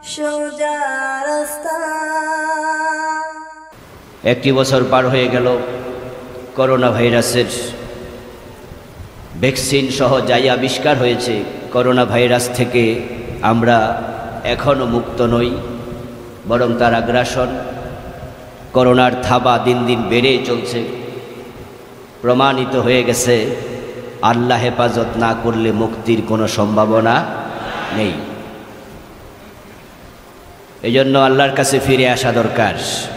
সোজা রাস্তা। একটি বছর পার হয়ে গেল, করোনা ভাইরাসের ভ্যাকসিন সহ যাই আবিষ্কার হয়েছে, করোনা ভাইরাস থেকে আমরা এখনও মুক্ত নই, বরং তার আগ্রাসন, করোনার থাবা দিন দিন বেড়েই চলছে। প্রমাণিত হয়ে গেছে আল্লাহ হেফাজত না করলে মুক্তির কোনো সম্ভাবনা নেই। এজন্য আল্লাহর কাছে ফিরে আসা দরকার।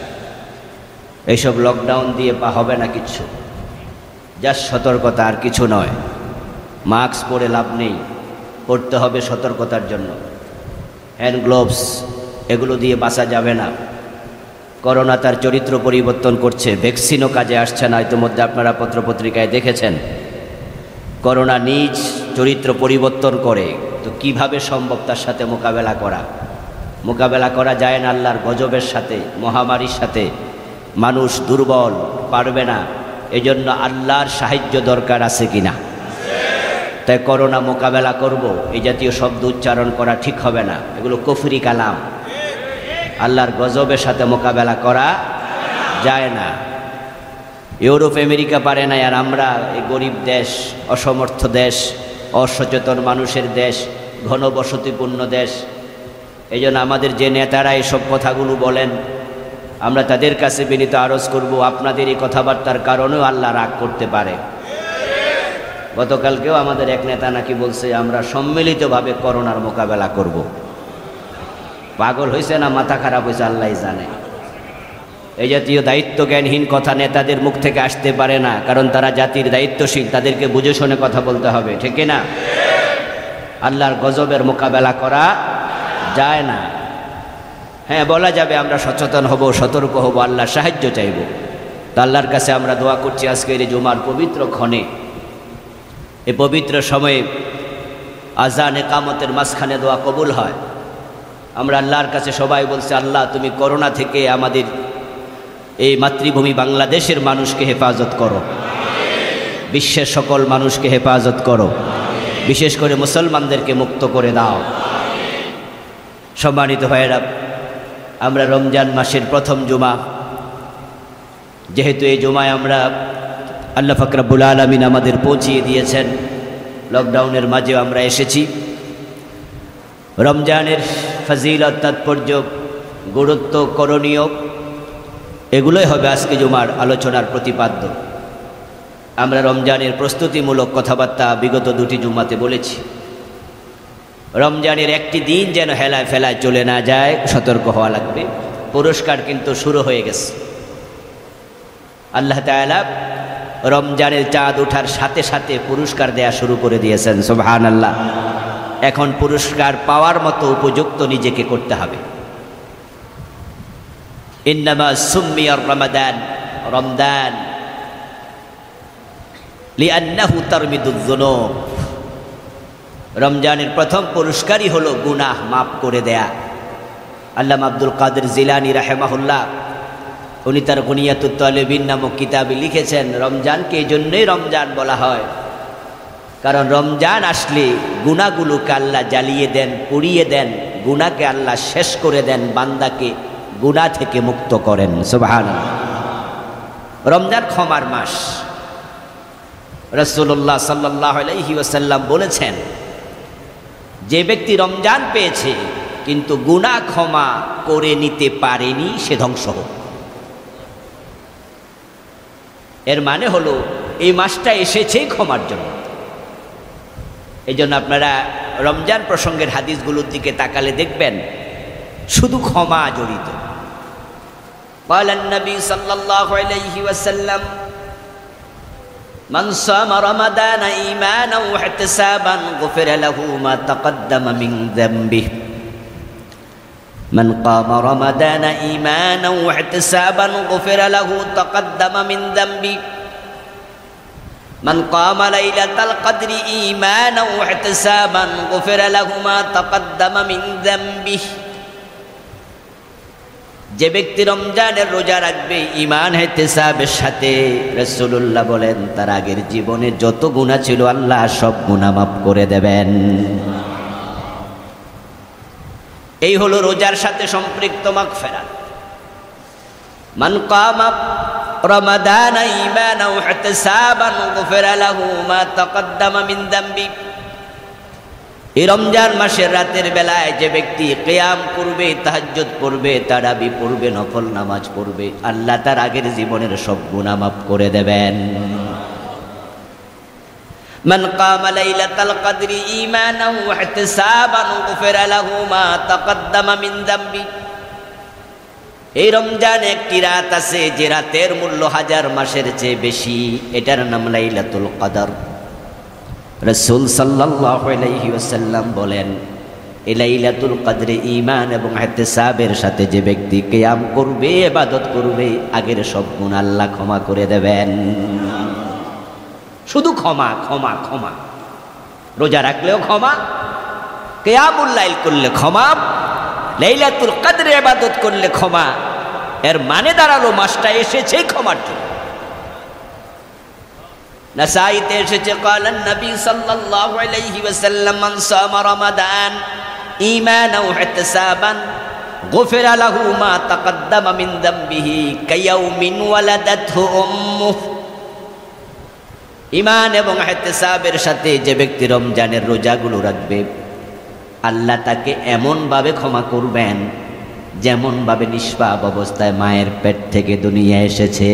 এইসব লকডাউন দিয়ে হবে না কিচ্ছু, জাস্ট সতর্কতা, আর কিছু নয়। মাস্ক পরে লাভ নেই, পড়তে হবে সতর্কতার জন্য। হ্যান্ড গ্লোভস এগুলো দিয়ে বাঁচা যাবে না। করোনা তার চরিত্র পরিবর্তন করছে, ভ্যাকসিনও কাজে আসছে না। ইতিমধ্যে আপনারা পত্রপত্রিকায় দেখেছেন করোনা নিজ চরিত্র পরিবর্তন করে। তো কিভাবে সম্ভব তার সাথে মোকাবেলা করা যায় না আল্লাহর গজবের সাথে, মহামারীর সাথে। মানুষ দুর্বল, পারবে না। এজন্য আল্লাহর সাহায্য দরকার আছে কিনা? তাই করোনা মোকাবেলা করব, এই জাতীয় শব্দ উচ্চারণ করা ঠিক হবে না। এগুলো কুফরি কালাম। আল্লাহর গজবের সাথে মোকাবেলা করা যায় না। ইউরোপ আমেরিকা পারে না, আর আমরা এই গরিব দেশ, অসমর্থ দেশ, অসচেতন মানুষের দেশ, ঘনবসতিপূর্ণ দেশ। এই জন্য আমাদের যে নেতারা এসব কথাগুলো বলেন, আমরা তাদের কাছে বিনীত আরজ করব, আপনাদের এই কথাবার্তার কারণেও আল্লাহ রাগ করতে পারে। গতকালকেও আমাদের এক নেতা নাকি বলছে আমরা সম্মিলিতভাবে করোনার মোকাবেলা করব। পাগল হয়েছে না মাথা খারাপ হয়েছে আল্লাহ জানে। এই জাতীয় দায়িত্ব জ্ঞানহীন কথা নেতাদের মুখ থেকে আসতে পারে না, কারণ তারা জাতির দায়িত্বশীল। তাদেরকে বুঝে শুনে কথা বলতে হবে, ঠিক না? আল্লাহর গজবের মোকাবেলা করা যায় না। হ্যাঁ, বলা যাবে আমরা সচেতন হব, সতর্ক হব, আল্লাহর সাহায্য চাইব। তা আল্লাহর কাছে আমরা দোয়া করছি আজকের এই জুমার পবিত্র ক্ষণে, এই পবিত্র সময়ে আজান একামতের মাঝখানে দোয়া কবুল হয়। আমরা আল্লাহর কাছে সবাই বলছি, আল্লাহ তুমি করোনা থেকে আমাদের এই মাতৃভূমি বাংলাদেশের মানুষকে হেফাজত করো, বিশ্বের সকল মানুষকে হেফাজত করো, বিশেষ করে মুসলমানদেরকে মুক্ত করে দাও। সম্মানিত ভাইয়েরা, আমরা রমজান মাসের প্রথম জুমা, যেহেতু এই জুমায় আমরা আল্লাহ পাক রব্বুল আলামিন আমাদের পৌঁছিয়ে দিয়েছেন, লকডাউনের মাঝেও আমরা এসেছি। রমজানের ফজিলত, তাৎপর্য, গুরুত্ব, করণীয় এগুলোই হবে আজকে জুমার আলোচনার প্রতিপাদ্য। আমরা রমজানের প্রস্তুতিমূলক কথাবার্তা বিগত দুটি জুমাতে বলেছি। রমজানের একটি দিন যেন হেলায় ফেলায় চলে না যায়, সতর্ক হওয়া লাগবে। পুরস্কার কিন্তু শুরু হয়ে গেছে। আল্লাহ তাআলা রমজানের চাঁদ ওঠার সাথে সাথে পুরস্কার দেয়া শুরু করে দিয়েছেন। সুবহানাল্লাহ। এখন পুরস্কার পাওয়ার মতো উপযুক্ত নিজেকে করতে হবে। ইন্নামা সুম্মিয়া রমাদান রমদান লিআন্নাহু তারমিদুয যুনুব। রমজানের প্রথম পুরস্কারই হলো গুনাহ মাফ করে দেয়া। আল্লামা আব্দুল কাদের জিলানী রাহিমাহুল্লাহ উনি তার গুনিয়াতুত তালিবিন নামক কিতাবে লিখেছেন, রমজানকে এই জন্যই রমজান বলা হয়, কারণ রমজান আসলে গুনাহগুলোকে আল্লাহ জ্বালিয়ে দেন, পুড়িয়ে দেন, গুনাহকে আল্লাহ শেষ করে দেন, বান্দাকে গুনাহ থেকে মুক্ত করেন। সুবহানাল্লাহ। রমজান ক্ষমার মাস। রাসূলুল্লাহ সাল্লাল্লাহু আলাইহি ওয়াসাল্লাম বলেছেন, যে ব্যক্তি রমজান পেয়েছে কিন্তু গুনাহ ক্ষমা করে নিতে পারেনি, সে ধ্বংস হোক। এর মানে হলো এই মাসটা এসেছে ক্ষমার জন্য। এই জন্য আপনারা রমজান প্রসঙ্গের হাদিসগুলোর দিকে তাকালে দেখবেন শুধু ক্ষমা জড়িত। ক্বালান নবী সাল্লাল্লাহু আলাইহি ওয়াসাল্লাম, মান সামা রমাদান ঈমানান ওয়া ইহতিসাবান গুফিরা লাহু মা তাকদ্দামা মিন যামবিহি। মান কামা রমাদান ঈমানান ওয়া ইহতিসাবান গুফিরা লাহু তাকদ্দামা মিন যামবিহি। মান কামা লাইলাতাল কদরি ঈমানান ওয়া ইহতিসাবান গুফিরা লাহু মা তাকদ্দামা মিন যামবিহি। যে ব্যক্তি রমজানের রোজা রাখবে ঈমান ইহতিসাবের সাথে, রাসূলুল্লাহ বলেন তার আগের জীবনে যত গুনাহ ছিল আল্লাহ সব গুনাহ মাফ করে দেবেন। এই হলো রোজার সাথে সম্পৃক্ত মাগফিরাত। মান কামা রমাদানা ঈমানাও ওয়া ইহতিসাবান গুফিরা লাহু মা তাকদ্দামা মিন যামবি। এই রমজান মাসের রাতের বেলায় যে ব্যক্তি কিয়াম করবে, তাহাজ্জুদ পড়বে, তারাবি পড়বে, নফল নামাজ পড়বে, আল্লাহ তার আগের জীবনের সব গুনাহ মাফ করে দেবেন। মান কামা লাইলাতাল কদরি ঈমানাও ওয়া ইহতিসাবান গুফিরা লাহু মা তাকদ্দামা মিন যামবি। এই রমজান একটি রাত আছে যে রাতের মূল্য 1000 মাসের চেয়ে বেশি, এটার নাম লাইলাতুল কদর। রাসূল সাল্লাল্লাহু আলাইহি ওয়াসাল্লাম বলেন, এই লাইলাতুল কদরে ঈমান এবং ইহতিসাবের সাথে যে ব্যক্তি কিয়াম করবে, ইবাদত করবে, আগের সব গুনাহ আল্লাহ ক্ষমা করে দেবেন। শুধু ক্ষমা ক্ষমা ক্ষমা। রোজা রাখলেও ক্ষমা, কিয়ামুল লাইল করলে ক্ষমা, লাইলাতুল কদরে ইবাদত করলে ক্ষমা। এর মানে দাঁড়ালো মাসটা এসেছে ক্ষমার জন্য। নাসাইতে এসেছে ক্বালান নবী সাল্লাল্লাহু আলাইহি ওয়াসাল্লাম মান সামা রমাদান ঈমানাও ওয়া ইহতিসাবান গুফিরা লাহু মা তাকদ্দামা মিন যামবিহি কায়াউমিন ওয়ালাদাতহু উম্মুহু। ঈমান এবং ইহতিসাবের সাথে যে ব্যক্তি রমজানের রোজাগুলো রাখবে, আল্লাহ তাকে এমনভাবে ক্ষমা করবেন যেমনভাবে নিষ্পাপ অবস্থায় মায়ের পেট থেকে দুনিয়া এসেছে।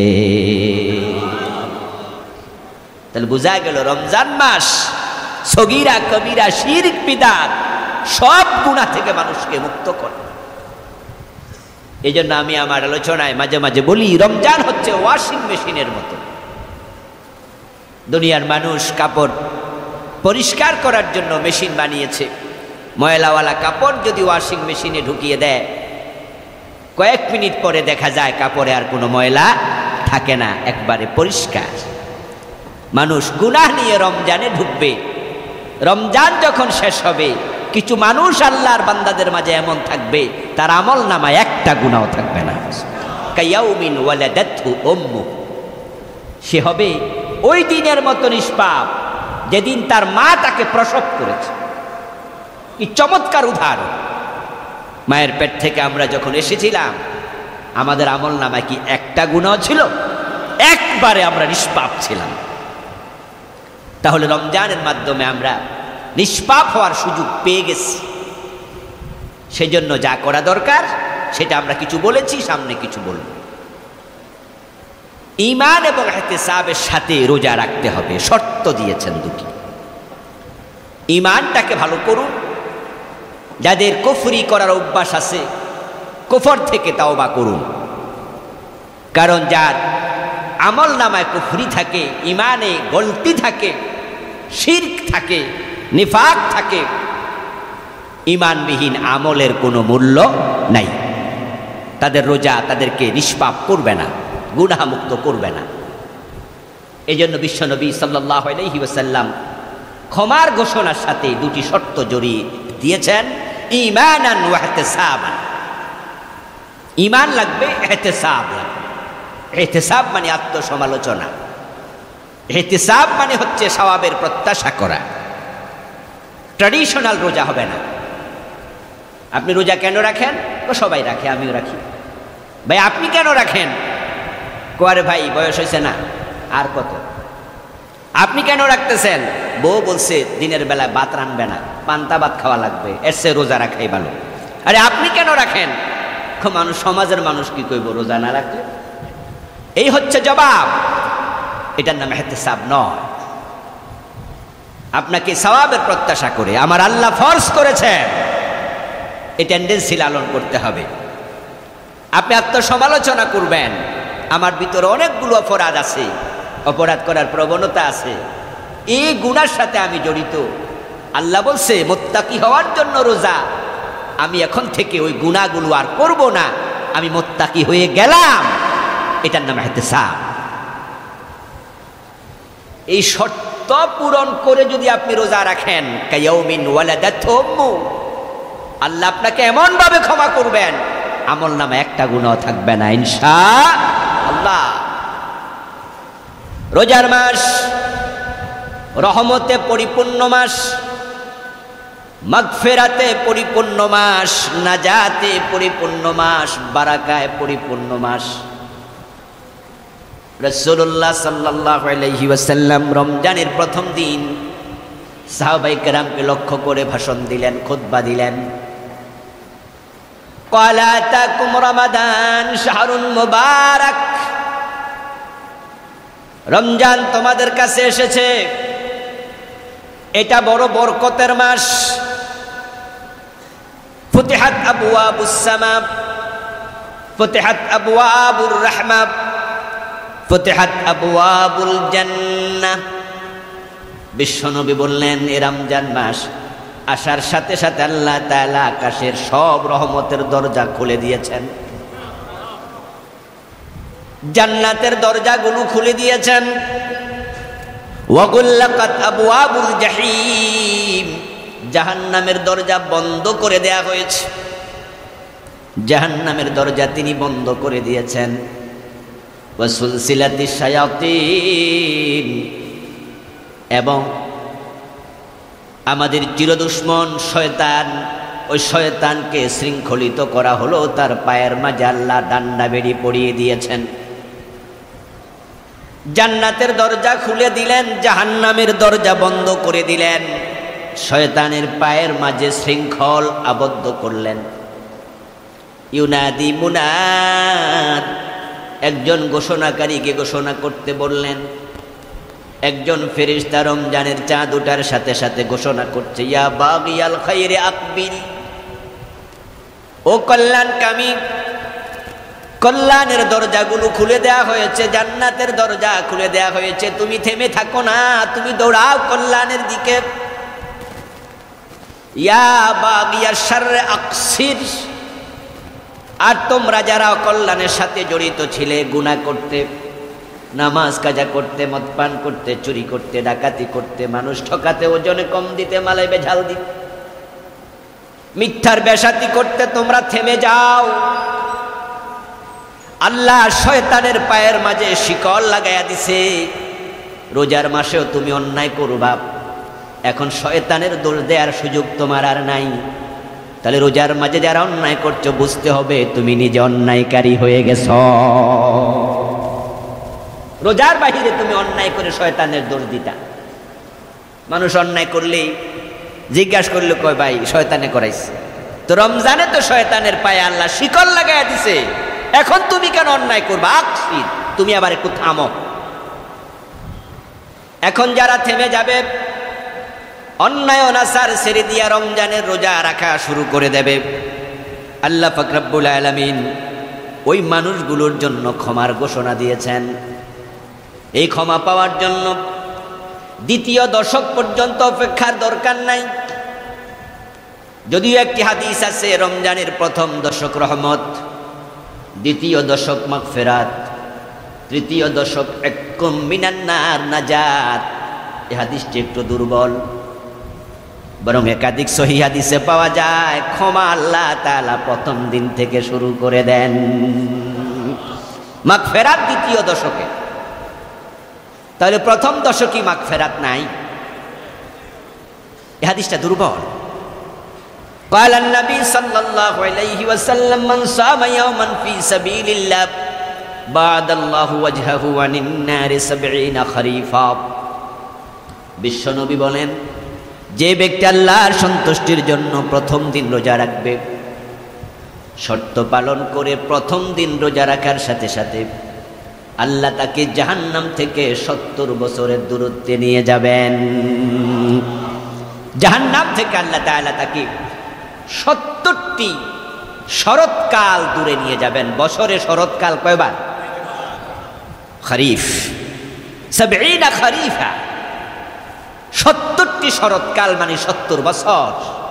তাহলে বোঝা গেল রমজান মাস সগীরা কবিরা শিরক বিদআত সব গুনাহ থেকে মানুষকে মুক্ত করে। এই জন্য আমি আমার আলোচনায় মাঝে মাঝে বলি, রমজান হচ্ছে ওয়াশিং মেশিনের মতো। দুনিয়ার মানুষ কাপড় পরিষ্কার করার জন্য মেশিন বানিয়েছে। ময়লাওয়ালা কাপড় যদি ওয়াশিং মেশিনে ঢুকিয়ে দেয়, কয়েক মিনিট পরে দেখা যায় কাপড়ে আর কোনো ময়লা থাকে না, একবারে পরিষ্কার। মানুষ গুনাহ নিয়ে রমজানে ঢুকবে, রমজান যখন শেষ হবে কিছু মানুষ আল্লাহর বান্দাদের মাঝে এমন থাকবে তার আমল নামায় একটা গুনাহও থাকবে না। কায়াউমিন ওয়ালাদাতহু উম্মু, সে হবে ওই দিনের মতো নিষ্পাপ যেদিন তার মা তাকে প্রসব করেছে। কি চমৎকার উদাহরণ! মায়ের পেট থেকে আমরা যখন এসেছিলাম আমাদের আমল নামায় কি একটা গুনাহ ছিল? একবারে আমরা নিষ্পাপ ছিলাম। তাহলে রমজানের মাধ্যমে আমরা নিষ্পাপ হওয়ার সুযোগ পেয়ে গেছি। সেই জন্য যা করা দরকার সেটা আমরা কিছু বলেছি, সামনে কিছু বলব। ঈমান এবং ইহতিসাবের সাথে রোজা রাখতে হবে, শর্ত দিয়েছেন দুটি। ঈমানটাকে ভালো করুন। যাদের কুফরি করার অভ্যাস আছে, কুফর থেকে তাওবা করুন। কারণ যার আমল নামায় কুফরি থাকে, ঈমানে গলতি থাকে, শিরক থাকে, নিফাক থাকে, ঈমানবিহীন আমলের কোনো মূল্য নাই। তাদের রোজা তাদেরকে নিষ্পাপ করবে না, গুনাহমুক্ত করবে না। এই জন্য বিশ্বনবী সাল্লাল্লাহু আলাইহি ওয়াসাল্লাম ক্ষমার ঘোষণার সাথে দুটি শর্ত জড়িয়ে দিয়েছেন, ঈমানান ওয়া ইহতিসাবান। ঈমান লাগবে, ইহতিসাব লাগবে। ইহতিসাব মানে আত্মসমালোচনা, ইহতিসাব মানে হচ্ছে সওয়াবের প্রত্যাশা করা। ট্র্যাডিশনাল রোজা হবে না। আপনি রোজা কেন রাখেন? তো সবাই রাখে, আমিও রাখি। ভাই আপনি কেন রাখেন? কোয়ারে ভাই বয়স হয়েছে না, আর কত। আপনি কেন রাখতেছেন? বউ বলছে দিনের বেলায় ভাত রানবে না, পান্তা ভাত খাওয়া লাগবে, এর চেয়ে রোজা রাখাই ভালো। আরে আপনি কেন রাখেন? মানুষ, সমাজের মানুষ কি কইব রোজা না রাখলে? এই হচ্ছে জবাব। এটার নাম ইহতিসাব নয়। আপনাকে সওয়াবের প্রত্যাশা করে আমার আল্লাহ ফরজ করেছেন, এই টেন্ডেন্সি লালন করতে হবে। আপনি আত্মসমালোচনা করবেন, আমার ভিতরে অনেকগুলো অপরাধ আছে, অপরাধ করার প্রবণতা আছে, এই গুনার সাথে আমি জড়িত। আল্লাহ বলছে মুত্তাকি হওয়ার জন্য রোজা, আমি এখন থেকে ওই গুনাহগুলো আর করব না, আমি মুত্তাকি হয়ে গেলাম। এটার নাম ইহতিসাব। এই শর্ত পূরণ করে যদি আপনি রোজা রাখেন, কায়াউমিন ওয়ালাদাতহু উম্মু, আল্লাহ আপনাকে এমন ভাবে ক্ষমা করবেন আমল নামে একটা গুনাহ থাকবে না ইনশাআল্লাহ। রোজার মাস রহমতে পরিপূর্ণ মাস। মাগফিরাতে পরিপূর্ণ মাস, নাজাতে পরিপূর্ণ মাস, বারাকায় পরিপূর্ণ মাস। রাসূলুল্লাহ সাল্লাল্লাহু আলাইহি ওয়াসাল্লাম রমজানের প্রথম দিন সাহাবায়ে কেরামকে লক্ষ্য করে ভাষণ দিলেন, খুতবা দিলেন। ক্বালা তাকুম রমাদান শাহরুন মুবারাক, রমজান তোমাদের কাছে এসেছে, এটা বড় বরকতের মাস। ফুতিহাত আবওয়াবুস সামা, ফুতিহাত আবওয়াবুর রাহমা, ফুতিহাত আবওয়াবুল জান্নাহ। বিশ্বনবী বললেন, এ রমজান মাস আসার সাথে সাথে আল্লাহ তাআলা আকাশের সব রহমতের দরজা খুলে দিয়েছেন, জান্নাতের দরজাগুলো খুলে দিয়েছেন। ওয়াগুল্লাকাত আবওয়াবুল জাহিম, জাহান্নামের দরজা বন্ধ করে দেয়া হয়েছে, জাহান্নামের দরজা তিনি বন্ধ করে দিয়েছেন। ওয়াসুলসিলাতিশ শায়াতিন, এবং আমাদের চিরদুশমন শয়তান, ওই শয়তানকে শৃঙ্খলিত করা হলো, তার পায়ের মাঝে আল্লাহ ডান্ডা বেড়ি পড়িয়ে দিয়েছেন। জান্নাতের দরজা খুলে দিলেন, জাহান্নামের দরজা বন্ধ করে দিলেন, শয়তানের পায়ের মাঝে শৃঙ্খল আবদ্ধ করলেন। ইউনাদি মুনাদ, একজন ঘোষণাকারীকে ঘোষণা করতে বললেন। একজন ফেরেশতা রমজানের চাঁদ ওঠার সাথে সাথে ঘোষণা করছে, ইয়া বাগিয়াল খায়রে আকবিল, ও কল্যাণকামী, কল্যাণের দরজাগুলো খুলে দেয়া হয়েছে, জান্নাতের দরজা খুলে দেয়া হয়েছে, তুমি থেমে থাকো না, তুমি দৌড়াও কল্যাণের দিকে। ইয়া বাগিয়াশ শাররে আকসির, আর তোমরা যারা কল্যাণের সাথে জড়িত ছিলে, গুনাহ করতে, নামাজ কাজা করতে, মদ পান করতে, চুরি করতে, ডাকাতি করতে, মানুষ ঠকাতে, ওজনে কম দিতে, মালে বেঝাল দিতে, মিথ্যার বেশাতি করতে, তোমরা থেমে যাও। আল্লাহ শয়তানের পায়ের মাঝে শিকল লাগাইয়া দিছে। রোজার মাসেও তুমি অন্যায় করবা, এখন শয়তানের দোষ দেওয়ার সুযোগ তোমার আর নাই। তাহলে রোজার মাঝে যারা অন্যায় করছো, বুঝতে হবে তুমি নিজে অন্যায়কারী হয়ে গেছ। রোজার বাহিরে তুমি অন্যায় করে শয়তানের দোষ দিতা। মানুষ অন্যায় করলেই জিজ্ঞাসা করলে কয় ভাই শয়তানে করাইছে, তো রমজানে তো শয়তানের পায়ে আল্লাহ শিকল লাগাইয়া দিছে, এখন তুমি কেন অন্যায় করবা? আকসির, তুমি আবার একটু থামো। এখন যারা থেমে যাবে, অন্যায় অনাচার ছেড়ে দিয়া রমজানের রোজা রাখা শুরু করে দেবে, আল্লাহ পাক রব্বুল আলামিন ওই মানুষগুলোর জন্য ক্ষমার ঘোষণা দিয়েছেন। এই ক্ষমা পাওয়ার জন্য দ্বিতীয় দশক পর্যন্ত অপেক্ষার দরকার নাই। যদিও একটি হাদিস আছে, রমজানের প্রথম দশক রহমত, দ্বিতীয় দশক মাগফিরাত, তৃতীয় দশক এককুম মিনান নার নাজাত। এই হাদিসটি একটু দুর্বল, বরং একাধিক সহিহ হাদিসে পাওয়া যায় ক্ষমা আল্লাহ তাআলা প্রথম দিন থেকে শুরু করে দেন, মাগফিরাত দ্বিতীয় দশকে। তাহলে প্রথম দশকই মাগফিরাত নাই, এই হাদিসটা দুর্বল। قال النبي صلى الله عليه وسلم من صام يوما في سبيل الله بعد الله وجهه عن النار 70 خريفا। বিশ্বনবী বলেন, যে ব্যক্তি আল্লাহর সন্তুষ্টির জন্য প্রথম দিন রোজা রাখবে, শর্ত পালন করে প্রথম দিন রোজা রাখার সাথে সাথে আল্লাহ তাকে জাহান্নাম থেকে 70 বছরের দূরত্বে নিয়ে যাবেন। জাহান্নাম থেকে আল্লাহ তাআলা তাকে 70টি শরৎকাল দূরে নিয়ে যাবেন। বছরে শরৎকাল কয়বার? খরিফ, 70 খরিফা, 70টি শরৎকাল মানে 70 বছর।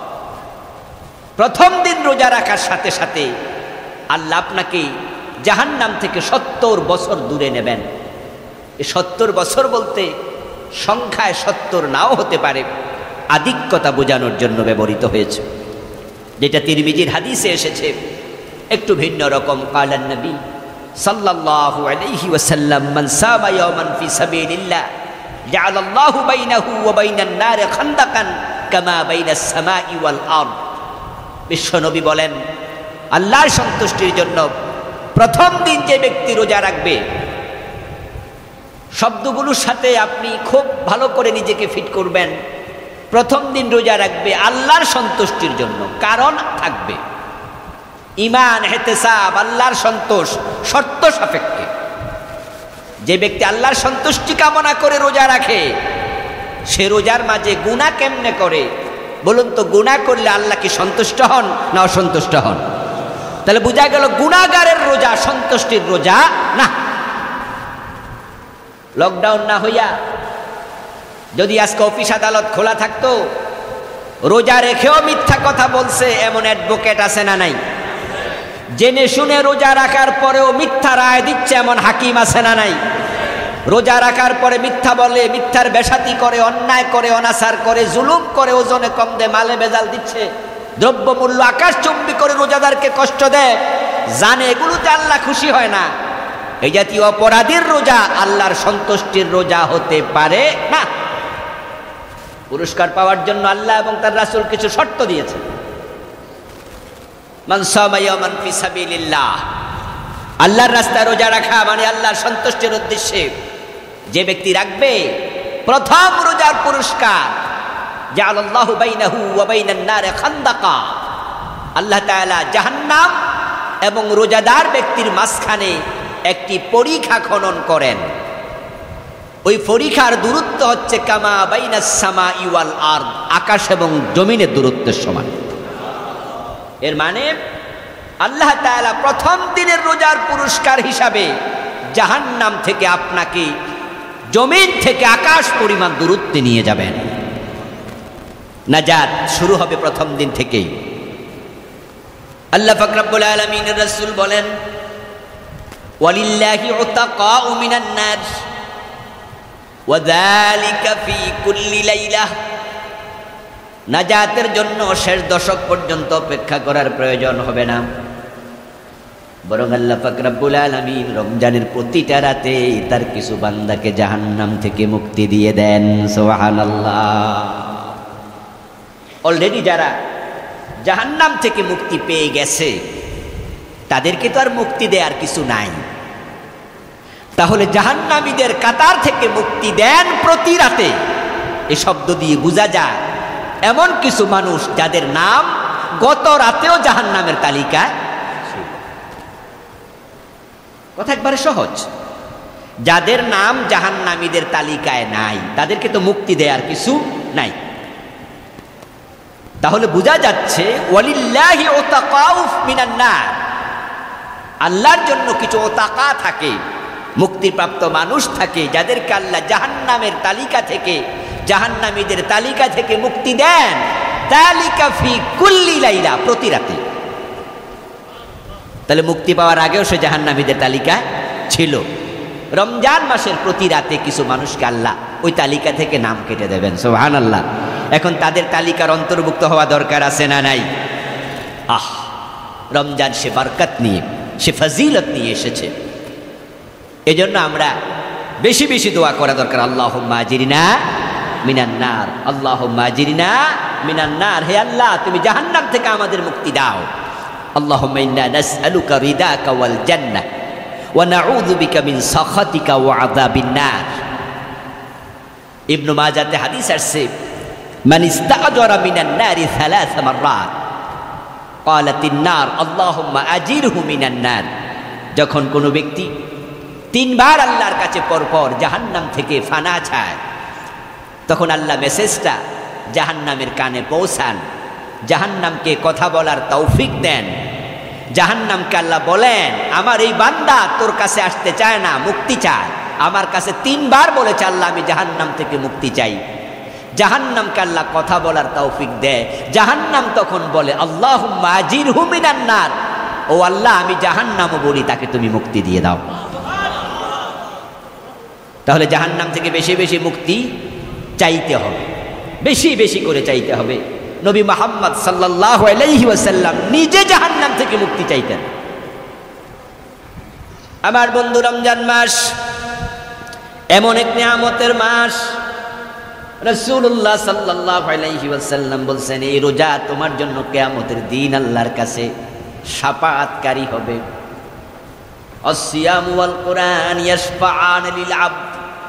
প্রথম দিন রোজা রাখার সাথে সাথে আল্লাহ আপনাকে জাহান্নাম থেকে 70 বছর দূরে নেবেন। এই 70 বছর বলতে সংখ্যায় 70 নাও হতে পারে, আধিক্যতা বোঝানোর জন্য ব্যবহৃত হয়েছে, যেটা তিরমিজির হাদিসে এসেছে একটু ভিন্ন রকম। কালান নবী সাল্লাল্লাহু আলাইহি ওয়াসাল্লাম, মান সামা ইয়াওমান ফি সাবিলিল্লাহ জাআলাল্লাহু বাইনাহু ওয়া বাইনান নার খান্দাকান কামা বাইনাস সামাই ওয়াল আরদ। বিশ্বনবী বলেন, আল্লাহর সন্তুষ্টির জন্য প্রথম দিন যে ব্যক্তি রোজা রাখবে, শব্দগুলোর সাথে আপনি খুব ভালো করে নিজেকে ফিট করবেন। প্রথম দিন রোজা রাখবে আল্লাহর সন্তুষ্টির জন্য, কারণ থাকবে ঈমান, ইহতিসাব, আল্লাহর সন্তোষ শর্ত সাপেক্ষে। যে ব্যক্তি আল্লাহর সন্তুষ্টি কামনা করে রোজা রাখে, সে রোজার মাঝে গুনাহ কেমনে করে বলুন তো? গুনাহ করলে আল্লাহ কি সন্তুষ্ট হন না অসন্তুষ্ট হন? তাহলে বোঝা গেল গুনাহগারের রোজা সন্তুষ্টির রোজা না। লকডাউন না হইয়া যদি আজকে অফিস আদালত খোলা থাকতো, রোজা রেখেও মিথ্যা কথা বলছে এমন অ্যাডভোকেট আছে না নাই? জেনে শুনে রোজা রাখার পরেও মিথ্যা রায় দিচ্ছে এমন হাকিম আছে না নাই? রোজা রাখার পরে মিথ্যা বলে, মিথ্যার বেশাতি করে, অন্যায় করে, অনাচার করে, জুলুম করে, ওজনে কম দেয়, মালে ভেজাল দিচ্ছে, দ্রব্যমূল্য আকাশচুম্বী করে রোজাদারকে কষ্ট দেয়, জানে এগুলোতে আল্লাহ খুশি হয় না। এই জাতীয় অপরাধীর রোজা আল্লাহর সন্তুষ্টির রোজা হতে পারে না। পুরস্কার পাওয়ার জন্য আল্লাহ এবং তার রাসূল কিছু শর্ত দিয়েছে। মান সামা ইয়াওমান ফি সাবিলিল্লাহ, আল্লাহর রাস্তায় রোজা রাখা মানে আল্লাহর সন্তুষ্টির উদ্দেশ্যে যে ব্যক্তি রাখবে, প্রথম রোজার পুরস্কার জাআলাল্লাহু বাইনাহু ওয়া বাইনান নার খান্দাকা, আল্লাহ তাআলা জাহান্নাম এবং রোজাদার ব্যক্তির মাঝখানে একটি পরিখা খনন করেন। ওই পরিখার দূরত্ব হচ্ছে কামা বাইনাস সামাই ওয়াল আরদ, আকাশ এবং জমিনের দূরত্বের সমান। এর মানে আল্লাহ তাআলা প্রথম দিনের রোজার পুরস্কার হিসাবে জাহান্নাম থেকে আপনাকে জমিন থেকে আকাশ পরিমাণ দূরত্বে নিয়ে যাবেন। নাজাত শুরু হবে প্রথম দিন থেকেই। আল্লাহ পাক রব্বুল আলামিনের রাসূল বলেন, ওয়ালিল্লাহি উতাকাউ মিনান নার ওয়া যালিকা ফি কুল্লি লাইলাহ। নাজাতের জন্য শেষ দশক পর্যন্ত অপেক্ষা করার প্রয়োজন হবে না, বরং আল্লাহ পাক রব্বুল আলামিন রমজানের প্রতিটা রাতে তার কিছু বান্দাকে জাহান্নাম থেকে মুক্তি দিয়ে দেন। সুবহানাল্লাহ। অলরেডি যারা জাহান্নাম থেকে মুক্তি পেয়ে গেছে তাদেরকে তো আর মুক্তি দেওয়ার কিছু নাই। তাহলে জাহান্নামীদের কাতার থেকে মুক্তি দেন প্রতি রাতে, এই শব্দ দিয়ে বোঝা যায় এমন কিছু মানুষ যাদের নাম গত রাতেও জাহান্নামের তালিকায় ছিল। কথা একবারে সহজ। যাদের নাম জাহান্নামীদের তালিকায় নাই তাদেরকে তো মুক্তি দেওয়ার কিছু নাই। তাহলে বোঝা যাচ্ছে ওয়ালিল্লাহি উতাকাউ মিনান নার, আল্লাহর জন্য কিছু ওতাকা থাকে, মুক্তিপ্রাপ্ত মানুষ থাকে যাদেরকে আল্লাহ জাহান্নামের তালিকা থেকে, জাহান্নামীদের তালিকা থেকে মুক্তি দেন। তালিকা ফি কুল্লি লাইলা, প্রতি রাতে। তাহলে মুক্তি পাওয়ার আগেও সে জাহান্নামীদের তালিকা ছিল। রমজান মাসের প্রতি রাতে কিছু মানুষকে আল্লাহ ওই তালিকা থেকে নাম কেটে দেবেন। সুবহানাল্লাহ। এখন তাদের তালিকার অন্তর্ভুক্ত হওয়া দরকার আছে না নাই? রমজান সে বরকত নিয়ে, সে ফজিলত নিয়ে এসেছে। এজন্য আমরা বেশি বেশি দোয়া করা দরকার। আল্লাহুম্মা আজিরনা মিনান নার, আল্লাহুম্মা আজিরনা মিনান নার। হে আল্লাহ, তুমি জাহান্নাম থেকে আমাদের মুক্তি দাও। আল্লাহুম্মা ইন্না নাসআলুকা রিদাকা ওয়াল জান্নাহ ওয়া নাউযু বিকা মিন সাখাতিকা ওয়া আযাবিন নার। ইবনে মাজাহতে হাদিস আসছে, মান ইস্তাজরা মিনান নারি সালাস মাররাত ক্বালাতিন নার আল্লাহুম্মা আজিরহু মিনান নার। যখন কোনো ব্যক্তি তিনবার আল্লাহর কাছে পরপর জাহান্নাম থেকে ফানা চায়, তখন আল্লাহ মেসেজটা জাহান্নামের কানে পৌঁছান, জাহান্নামকে কথা বলার তৌফিক দেন। জাহান্নামকে আল্লাহ বলেন, আমার এই বান্দা তোর কাছে আসতে চায় না, মুক্তি চায়। আমার কাছে তিনবার বলেছে আল্লাহ আমি জাহান্নাম থেকে মুক্তি চাই। জাহান্নামকে আল্লাহ কথা বলার তৌফিক দেয়। জাহান্নাম তখন বলে আল্লাহুম্মা আজিরহু মিনান নার, ও আল্লাহ আমি জাহান্নামও বলি তাকে তুমি মুক্তি দিয়ে দাও। তাহলে জাহান্নাম থেকে বেশি বেশি মুক্তি চাইতে হবে, বেশি বেশি করে চাইতে হবে। নবী মুহাম্মদ সাল্লাল্লাহু আলাইহি ওয়াসাল্লাম নিজে জাহান্নাম থেকে মুক্তি চাইতেন। আমার বন্ধু, রমজান মাস এমন এক নিয়ামতের মাস। রাসূলুল্লাহ সাল্লাল্লাহু আলাইহি ওয়াসাল্লাম বলছেন এই রোজা তোমার জন্য কিয়ামতের দিন আল্লাহর কাছে শাফাআতকারী হবে। الصيام والقرآن يشفعان للعبد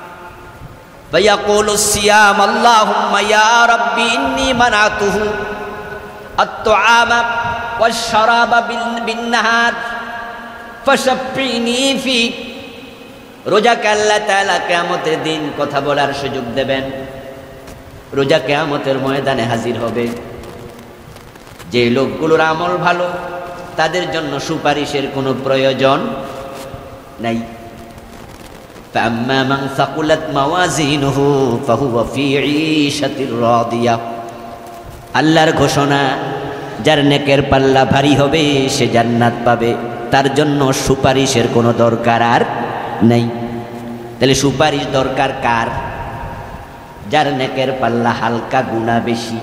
فيقول الصيام اللهم يا ربي إني منعته الطعام والشراب بالنهار فشفعني فيه। রোজাকে আল্লাহ তাআলা কিয়ামতের দিন কথা বলার সুযোগ দেবেন। রোজা কিয়ামতের ময়দানে হাজির হবে। যে লোকগুলোর আমল ভালো তাদের জন্য সুপারিশের কোনো প্রয়োজন নাই। فأما من ثقلت موازينه فهو في عيشة راضية। আল্লাহর ঘোষণা যার নেকের পাল্লা ভারী হবে সে জান্নাত পাবে, তার জন্য সুপারিশের কোনো দরকার আর নেই। তাহলে সুপারিশ দরকার কার? যার নেকের পাল্লা হালকা, গুনাহ বেশি।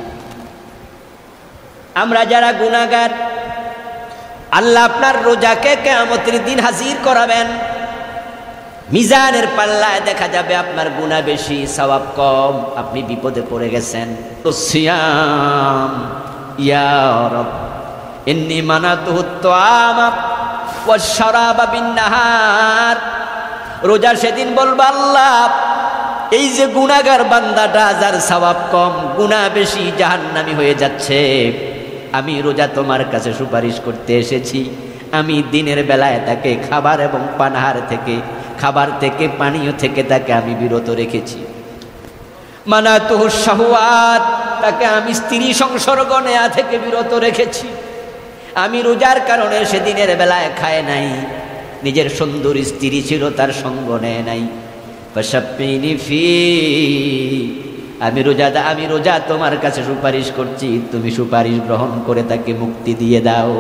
আমরা যারা গুনাহগার, আল্লাহ আপনার রোজাকে কিয়ামতের দিন হাজির করাবেন। মিজানের পাল্লায় দেখা যাবে আপনার গুনাহ বেশি, সওয়াব কম, আপনি বিপদে পড়ে গেছেন। তো সিয়াম ইয়া রব ইন্নী মানাতুহু তুআমা ওয়াশ শারাবা বিন-নাহার। রোজা সেদিন বলবে আল্লাহ এই যে গুনাহগার বান্দাটা যার সওয়াব কম, গুনাহ বেশি, জাহান্নামী হয়ে যাচ্ছে, আমি রোজা তোমার কাছে সুপারিশ করতে এসেছি। আমি দিনের বেলায় তাকে খাবার এবং পানাহার থেকে, খাবার থেকে, পানীয় থেকে তাকে আমি বিরত রেখেছি। মানাতুহু শাহওয়াত, তাকে আমি স্ত্রী সংসর্গ নেয়া থেকে বিরত রেখেছি। আমি রোজার কারণে সেদিনের বেলায় খায় নাই, নিজের সুন্দর স্ত্রী ছিল তার সঙ্গ নেয় নাই। ফাশাফিনি ফি, আমি রোজা তোমার কাছে সুপারিশ করছি, তুমি সুপারিশ গ্রহণ করে তাকে মুক্তি দিয়ে দাও।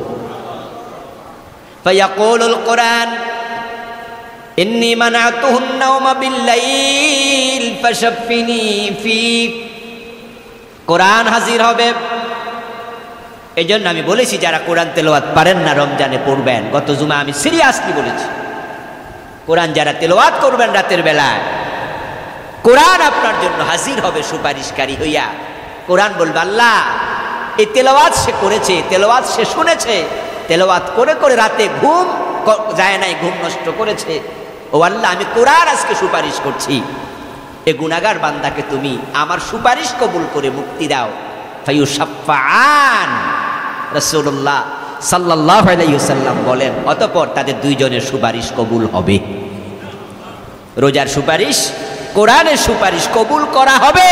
ফায়াকুলুল কুরআন ইন্নী মানাতুহুন নাওমা বিল-লাইল ফাশাফিনি ফি। কোরআন হাজির হবে। এই জন্য আমি বলেছি যারা কোরআন তেলাওয়াত পারেন না রমজানে পড়বেন। গত জুমা আমি সিরিয়াসলি বলেছি, কোরআন যারা তেলাওয়াত করবেন রাতের বেলায়, কোরআন আপনার জন্য হাজির হবে সুপারিশকারী হইয়া। কোরআন বলবে আল্লাহ এই তেলাওয়াত সে করেছে, তেলাওয়াত সে শুনেছে, তেলাওয়াত করে করে রাতে ঘুম যায় নাই, ঘুম নষ্ট করেছে। ও আল্লাহ আমি কোরআন আজকে সুপারিশ করছি, এ গুনাহগার বান্দাকে তুমি আমার সুপারিশ কবুল করে মুক্তি দাও। ফায়ুশাফাআন, রাসূলুল্লাহ সাল্লাল্লাহু আলাইহি ওয়াসাল্লাম বলেন অতঃপর তাদের দুইজনের সুপারিশ কবুল হবে। রোজার সুপারিশ, কোরআনের সুপারিশ কবুল করা হবে।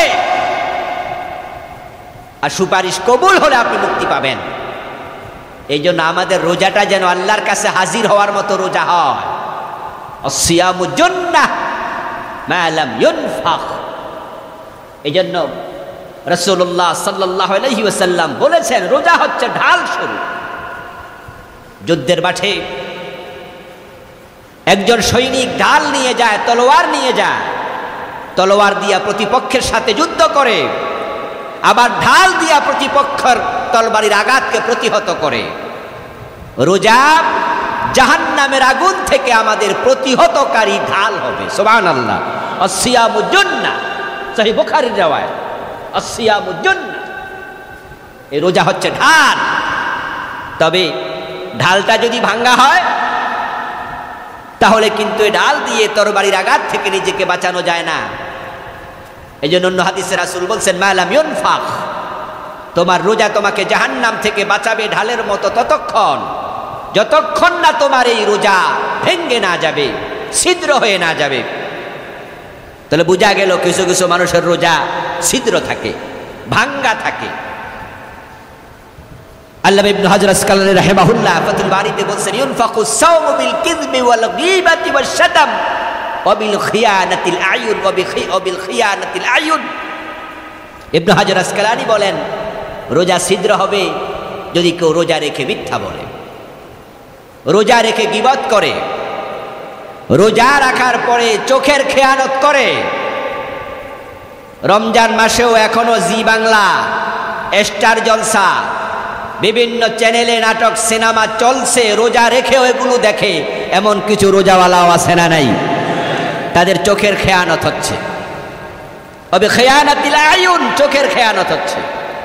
আর সুপারিশ কবুল হলে আপনি মুক্তি পাবেন। এই জন্য আমাদের রোজাটা যেন আল্লাহর কাছে হাজির হওয়ার মতো রোজা হয়। আসিয়ামু জান্নাহ মা লাম ইউনফাখ। এই জন্য রাসূলুল্লাহ সাল্লাল্লাহু আলাইহি ওয়াসাল্লাম বলেছেন রোজা হচ্ছে ঢাল স্বরূপ। যুদ্ধের মাঠে একজন সৈনিক ঢাল নিয়ে যায়, তলোয়ার নিয়ে যায়, তলোয়ার দিয়া প্রতিপক্ষের সাথে যুদ্ধ করে, আবার ঢাল দিয়া প্রতিপক্ষের তলবারির আঘাতকে প্রতিহত করে। রোজা জাহান্নামের আগুন থেকে আমাদের প্রতিহতকারী ঢাল হবে। সুবহানাল্লাহ। আসিয়ামু জান্নাহ, সহিহ বুখারীর riwayat, আসিয়ামু জান্নাহ। এই রোজা হচ্ছে ঢাল। তবে ঢালটা যদি ভাঙ্গা হয় তাহলে কিন্তু এই ঢাল দিয়ে তরবারির আঘাত থেকে নিজেকে বাঁচানো যায় না। এই জন্য অন্য হাদিসে রাসূল বলছেন মা লাম ইউনফাখ, তোমার রোজা তোমাকে জাহান্নাম থেকে বাঁচাবে ঢালের মতো ততক্ষণ যতক্ষণ না তোমার এই রোজা ভেঙ্গে না যাবে, ছিদ্র হয়ে না যাবে। তাহলে বোঝা গেল কিছু কিছু মানুষের রোজা ছিদ্র থাকে, ভাঙ্গা থাকে। আল্লামা ইবনে হাজার আসকালানী রাহিমাহুল্লাহ ফাতুল বারীতে বলছেন ইউনফাকুস সাওমু বিল কিযবি ওয়াল গীবাতি ওয়াশ শাতাম ওয়া বিল খিয়ানাতিল আয়ুন ওয়া বিল খিয়ানাতিল আয়ুন। ইবনে হাজার আসকালানী বলেন রোজা ছিদ্র হবে যদি কেউ রোজা রেখে মিথ্যা বলে, রোজা রেখে গীবত করে, রোজা রাখার পরে চোখের খেয়ানত করে। রমজান মাসেও এখনো জি বাংলা, স্টার জলসা, বিভিন্ন চ্যানেলে নাটক সিনেমা চলছে, রোজা রেখেও এগুলো দেখে। এমন কিছু রোজাওয়ালাও আছে না নাই? তাদের চোখের খেয়ানত হচ্ছে। তবে খেয়ানাতিল আয়ুন, চোখের খেয়ানত হচ্ছে।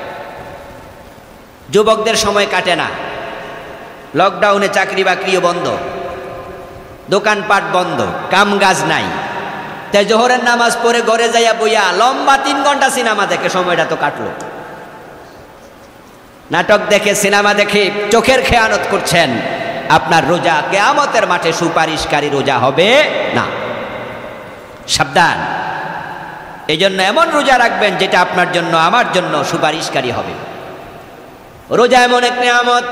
যুবকদের সময় কাটে না, লকডাউনে চাকরি বাকরিও বন্ধ, দোকানপাট বন্ধ, কামকাজ নাই, তাই জোহরের নামাজ পড়ে ঘরে যাইয়া বইয়া লম্বা 3 ঘন্টা সিনেমা দেখে সময়টা তো কাটলো। নাটক দেখে, সিনেমা দেখে চোখের খেয়ানত করছেন। আপনার রোজা কিয়ামতের মাঠে সুপারিশকারী রোজা হবে না, সাবধান। এই জন্য এমন রোজা রাখবেন যেটা আপনার জন্য, আমার জন্য সুপারিশকারী হবে। রোজা এমন এক নিয়ামত,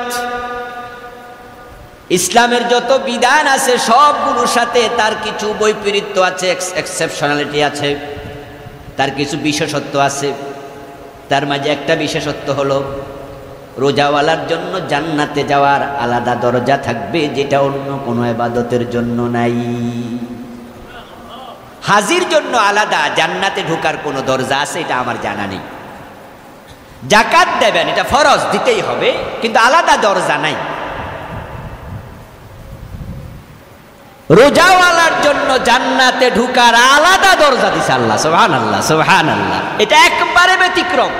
ইসলামের যত বিধান আছে সবগুলোর সাথে তার কিছু বৈপরীত্য আছে, এক্সেপশনালিটি আছে, তার কিছু বিশেষত্ব আছে। তার মাঝে একটা বিশেষত্ব হলো রোজাওয়ালার জন্য জান্নাতে যাওয়ার আলাদা দরজা থাকবে, যেটা অন্য কোনো ইবাদতের জন্য নাই। হাজির জন্য আলাদা জান্নাতে ঢোকার কোনো দরজা আছে এটা আমার জানা নেই। যাকাত দেবেন, এটা ফরজ, দিতেই হবে, কিন্তু আলাদা দরজা নাই। রোজাওয়ালার জন্য জান্নাতে ঢোকার আলাদা দরজা দিছে আল্লাহ। সুবহানাল্লাহ, সুবহানাল্লাহ, এটা একবারে ব্যতিক্রম।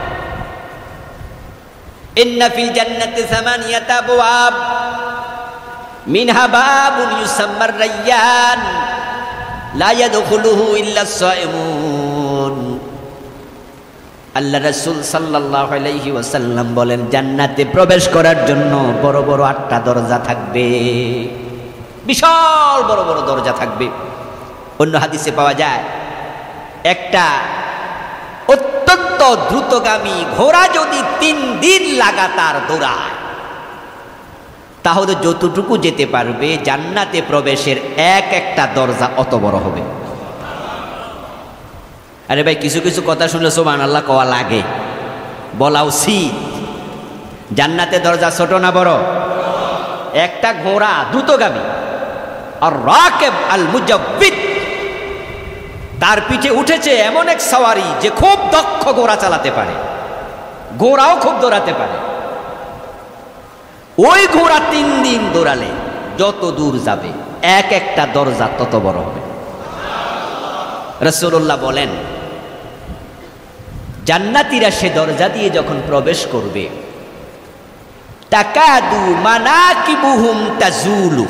ইন্না ফিল জান্নাতি সামানিয়াতা আবওয়াব মিনহা বাবুন ইউসাম্মার রায়্যান লা ইয়াদখুলুহু ইল্লা আস-সাইমুন। আল্লাহ রাসূল সাল্লাল্লাহু আলাইহি ওয়াসাল্লাম বলেন, জান্নাতে প্রবেশ করার জন্য বড় বড় 8টা দরজা থাকবে, বিশাল বড় বড় দরজা থাকবে। অন্য হাদিসে পাওয়া যায়, একটা অত্যন্ত দ্রুতগামী ঘোড়া যদি 3 দিন লাগাতার দৌড়ায় তাহলে যতটুকু যেতে পারবে, জান্নাতে প্রবেশের একটা দরজা অত বড় হবে। আরে ভাই, কিছু কিছু কথা শুনলে সুবহানাল্লাহ কওয়া লাগে, বলা উচিত। জান্নাতে দরজা ছোট না বড়? একটা ঘোড়া দ্রুতগামী, আর রাকিব আল মুজাব্বিদ, তার পিঠে উঠেছে এমন এক সওয়ারি যে খুব দক্ষ ঘোড়া চালাতে পারে, ঘোড়াও খুব দৌড়াতে পারে। ওই ঘোড়া 3 দিন দৌড়ালে যত দূর যাবে একটা দরজা তত বড় হবে। রাসূলুল্লাহ বলেন, জান্নাতীরা সে দরজা দিয়ে যখন প্রবেশ করবে, তাকাদু মানাকিবুহুম তাজুলু,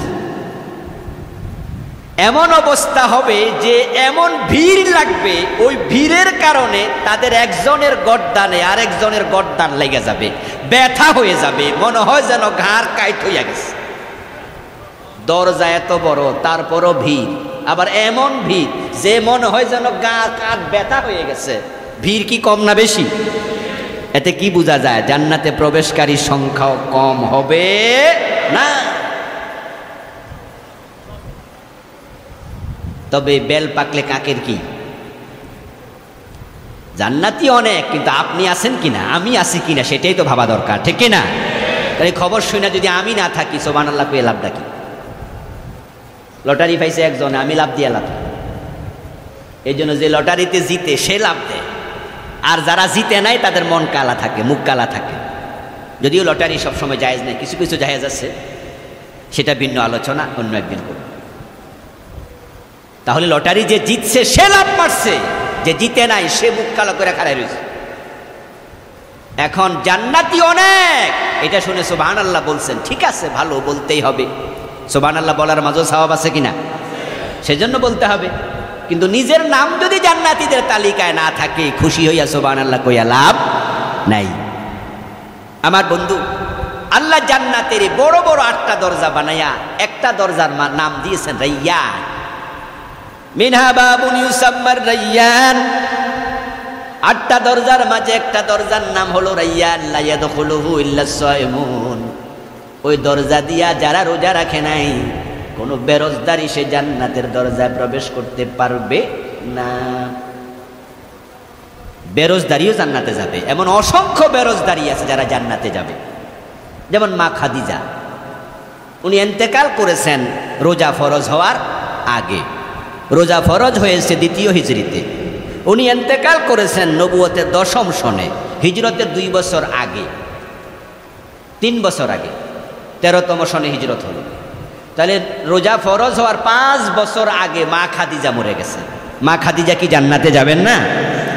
এমন অবস্থা হবে যে এমন ভিড় লাগবে, ওই ভিড়ের কারণে তাদের একজনের গর্দানে আরেকজনের গর্দান লেগে যাবে, ব্যথা হয়ে যাবে, মনে হয় যেন ঘাড় কাইট হইয়া গেছে। দরজা এত বড়, তারপরও ভিড়, আবার এমন ভিড় যে মনে হয় যেন গা কাঁধ ব্যথা হয়ে গেছে। ভিড় কি কম না বেশি? এতে কি বোঝা যায়? জান্নাতে প্রবেশকারী সংখ্যাও কম হবে না। তবে বেল পাকলে কাকের কি? জান্নাতি অনেক, কিন্তু আপনি আছেন কিনা, আমি আছি কিনা, সেটাই তো ভাবা দরকার, ঠিক কিনা? তাই খবর শুনে যদি আমি না থাকি, সুবহানাল্লাহ পেয়ে লাভটা কি? লটারি পাইছে একজন, আমি লাভ দিয়ে লাভ। এই জন্য যে লটারিতে জিতে সে লাভ দেয়, আর যারা জিতে নাই তাদের মন কালা থাকে, মুখ কালা থাকে। যদিও লটারি সবসময় জায়েজ নেই, কিছু কিছু জায়েজ আছে, সেটা ভিন্ন আলোচনা, অন্য একদিন করব। তাহলে লটারি যে জিতছে সে লাভ পাচ্ছে, যে জিতে নাই সে মুখ কালো করে খাড়াই রয়েছে। এখন জান্নাতি অনেক, এটা শুনে সুবহানাল্লাহ বলছেন, ঠিক আছে, ভালো, বলতেই হবে। সুবহানাল্লাহ বলার মাঝেও সওয়াব আছে কিনা, সেজন্য বলতে হবে। কিন্তু নিজের নাম যদি জান্নাতীদের তালিকায় না থাকে, খুশি হইয়া সুবহানাল্লাহ কইয়া লাভ নাই। আমার বন্ধু, আল্লাহ জান্নাতের বড় বড় 8টা দরজা বানাইয়া একটা দরজার নাম দিয়েছেন রায়্যান। মিনহা বাবুন ইউসাম্মার রায়্যান, 8টা দরজার মাঝে একটা দরজার নাম হলো রায়্যান, লা ইয়াদখুলুহু ইল্লা আস-সাইমুন। ওই দরজা দিয়া যারা রোজা রাখে নাই, কোন বেরোজদারি সে জান্নাতের দরজায় প্রবেশ করতে পারবে না। বেরোজদারিও জান্নাতে যাবে, এমন অসংখ্য বেরোজদারি আছে যারা জান্নাতে যাবে। যেমন মা খাদিজা, উনি ইন্তেকাল করেছেন রোজা ফরজ হওয়ার আগে। রোজা ফরজ হয়েছে 2য় হিজরিতে, উনি ইন্তেকাল করেছেন নবুয়তের 10ম সনে, হিজরতের 2 বছর আগে, 3 বছর আগে, 13তম সনে হিজরত হলো। তাহলে রোজা ফরজ হওয়ার 5 বছর আগে মা খাদিজা মরে গেছে। মা খাদিজা কি জান্নাতে যাবেন না?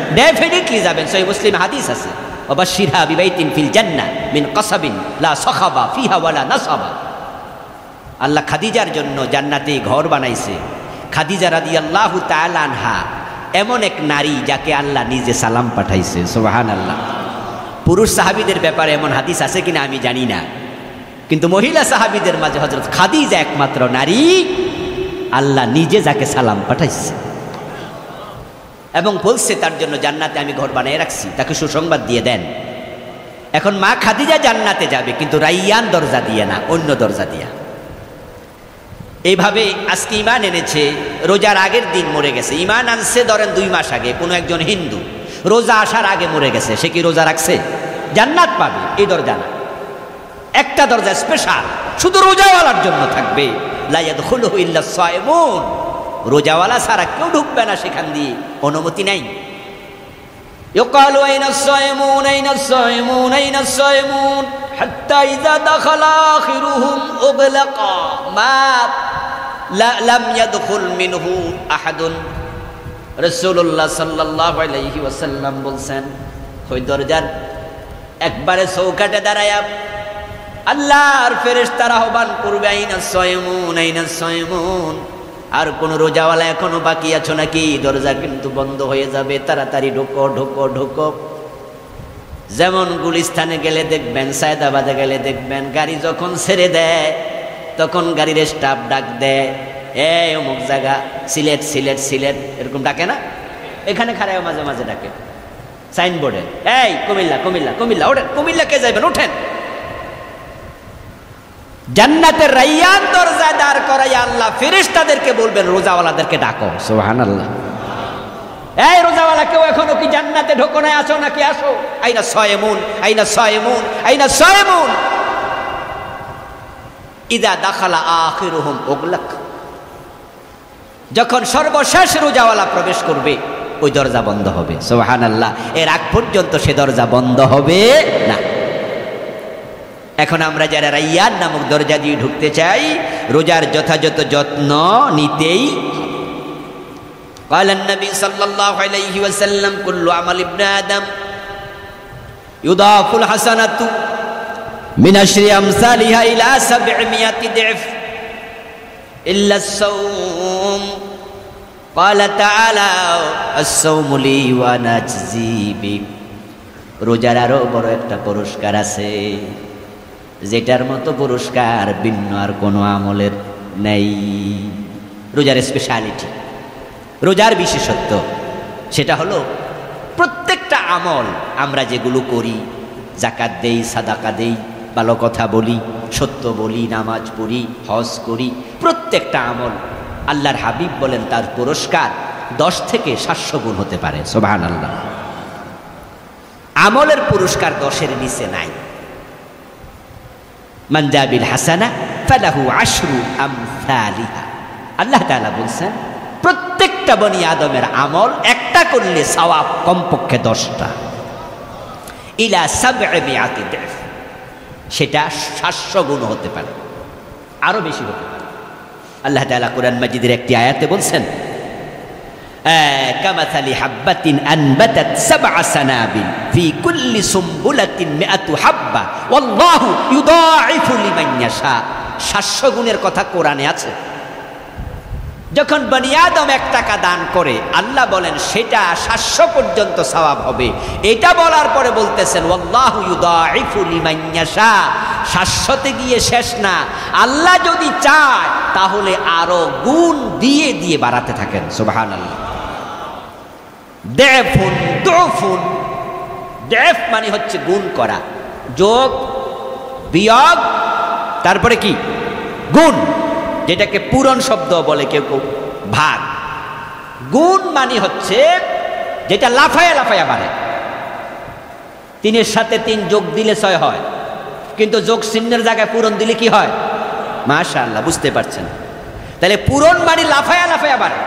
ডেফিনেটলি যাবেন। সহিহ মুসলিম হাদিস আছে, ওয়াবাশশিরহা বিবাইতিন ফিল জান্নাহ মিন কাসাবিন লা সাখাবা ফিহা ওয়ালা নাসাবা। আল্লাহ খাদিজার জন্য জান্নাতে ঘর বানাইছে। খাদিজা রাদিয়াল্লাহু তাআলা আনহা এমন এক নারী যাকে আল্লাহ নিজে সালাম পাঠাইছে, সুবহানাল্লাহ। পুরুষ সাহাবীদের ব্যাপারে এমন হাদিস আছে কিনা আমি জানি না, কিন্তু মহিলা সাহাবীদের মাঝে হযরত খাদিজা একমাত্র নারী আল্লাহ নিজে যাকে সালাম পাঠাইছে এবং বলছে তার জন্য জান্নাতে আমি ঘর বানিয়ে রাখছি, তাকে সুসংবাদ দিয়ে দেন। এখন মা খাদিজা জান্নাতে যাবে, কিন্তু রাইয়ান দরজা দিয়ে না, অন্য দরজা দিয়া। এইভাবে আজকে ঈমান এনেছে, রোজার আগের দিন মরে গেছে। ঈমান আনছে ধরেন 2 মাস আগে, কোনো একজন হিন্দু রোজা আসার আগে মরে গেছে, সে কি রোজা রাখছে? জান্নাত পাবে এই দরজা না, একটা দরজা স্পেশাল শুধু রোজাওয়ালার জন্য থাকবে, লা ইয়াদখুলুহু ইল্লা সায়িমুন। রোজাওয়ালা ছাড়া কেউ ঢুকবে না সেখান দিয়ে, অনুমতি নাই। ইউকালু আইনা সায়িমুন আইনা সায়িমুন আইনা সায়িমুন হাত্তা ইযা দাখালা আখিরুহুম উগলাকা মা লাম ইয়াদখুল মিনহু আহাদুন। রাসূলুল্লাহ সাল্লাল্লাহু আলাইহি ওয়াসাল্লাম বলছেন, ওই দরজার একবারে চৌকাটে দাঁড়ায়া আল্লাহর ফেরেশতারা আহ্বান করবে, আইনা সায়িমুন আইনা সায়িমুন। আর কোন রোজাওয়ালা এখনো বাকি আছো নাকি? দরজা কিন্তু বন্ধ হয়ে যাবে, তাড়াতাড়ি ঢোকো ঢোকো ঢোকো। যেমন গুলিস্তানে গেলে দেখবেন, সায়দাবাদে গেলে দেখবেন, গাড়ি যখন ছেড়ে দেয় তখন গাড়ির স্টাফ ডাক দেয়, এই অমুক জায়গা সিলেট সিলেট সিলেট, এরকম ডাকে না? এখানে খারাপ মাঝে মাঝে ডাকে সাইনবোর্ডে, এই কুমিল্লা কুমিল্লা কুমিল্লা, ওঠেন কুমিল্লা কে যাবেন ওঠেন। জান্নাতের রাইয়ান দরজায় দাঁড় করাইয়া আল্লাহ ফেরেশতাদেরকে বলবেন, রোজাওয়ালাদেরকে ডাকো। সুবহানাল্লাহ। এই রোজাওয়ালা কেউ এখনো কি জান্নাতে ঢোকো নাই? আসো নাকি আসো। আইনা সায়িমুন আইনা সায়িমুন আইনা সায়িমুন। ইযা দাখালা আখিরুহুম উগলাক। যখন সর্বশেষ রোজাওয়ালা প্রবেশ করবে ওই দরজা বন্ধ হবে। সুবহানাল্লাহ। এর আগ পর্যন্ত সে দরজা বন্ধ হবে না। এখন আমরা যারা রাইয়ান নামক দরজা দিয়ে ঢুকতে চাই, রোজার যথাযথ যত্ন নিতেই। قال النبي صلى الله عليه وسلم كل عمل ابن آدم يضاف الحسنة من 10 أمثالها إلى 700 ضعف إلا الصوم قال تعالى الصوم لي وأنا أجزي به। রোজার আরো বড় একটা পুরস্কার আছে, যেটার মতো পুরস্কার ভিন্ন আর কোনো আমলের নেই। রোজার স্পেশালিটি, রোজার বিশেষত্ব, সেটা হলো প্রত্যেকটা আমল আমরা যেগুলো করি, যাকাত দেই, সাদাকা দেই, ভালো কথা বলি, সত্য বলি, নামাজ পড়ি, হজ করি, প্রত্যেকটা আমল আল্লাহর হাবিব বলেন তার পুরস্কার 10 থেকে 700 গুণ হতে পারে। সুবহানাল্লাহ। আমলের পুরস্কার 10-এর নিচে নাই। মান জা বিল হাসানা ফালাহু 10 আমসালিহা। আল্লাহ তাআলা বলছেন প্রত্যেকটা বনি আদমের আমল একটা করলে সওয়াব কমপক্ষে 10টা, ইলা 700 দিফ, সেটা 700 গুণ হতে পারে, আরো বেশি হতে পারে। আল্লাহ তাআলা কোরআন মাজিদের একটি আয়াতে বলছেন, কামাসালি হাব্বাতিন আনবাতাত 7 সানাবিল ফি কুল্লি সুমবুলাতিন 100 হাব্বা ওয়াল্লাহু ইউদাইফু লিমান ইয়াশা। 700 গুণের কথা কোরআনে আছে। যখন বনি আদম 1 টাকা দান করে আল্লাহ বলেন সেটা 700 পর্যন্ত সওয়াব হবে। এটা বলার পরে বলতেছেন ওয়াল্লাহু ইউদাইফু লিমান ইয়াশা। 700-তে গিয়ে শেষ না, আল্লাহ যদি চায় তাহলে আরো গুণ দিয়ে দিয়ে বাড়াতে থাকেন। সুবহানাল্লাহ। দেফুন দুফুন, দেফ মানে হচ্ছে গুণ করা, যোগ বিয়োগ তারপরে কি গুণ, যেটাকে পূরণ শব্দ বলে কেউ কেউ, ভাগ। গুণ মানে হচ্ছে যেটা লাফায়া লাফায়া বাড়ে। 3-এর সাথে 3 যোগ দিলে 6 হয়, কিন্তু যোগ চিহ্নের জায়গায় পূরণ দিলে কি হয়? মাশাআল্লাহ, বুঝতে পারছেন? তাহলে পূরণ মানে লাফায়া লাফায়া বাড়ে।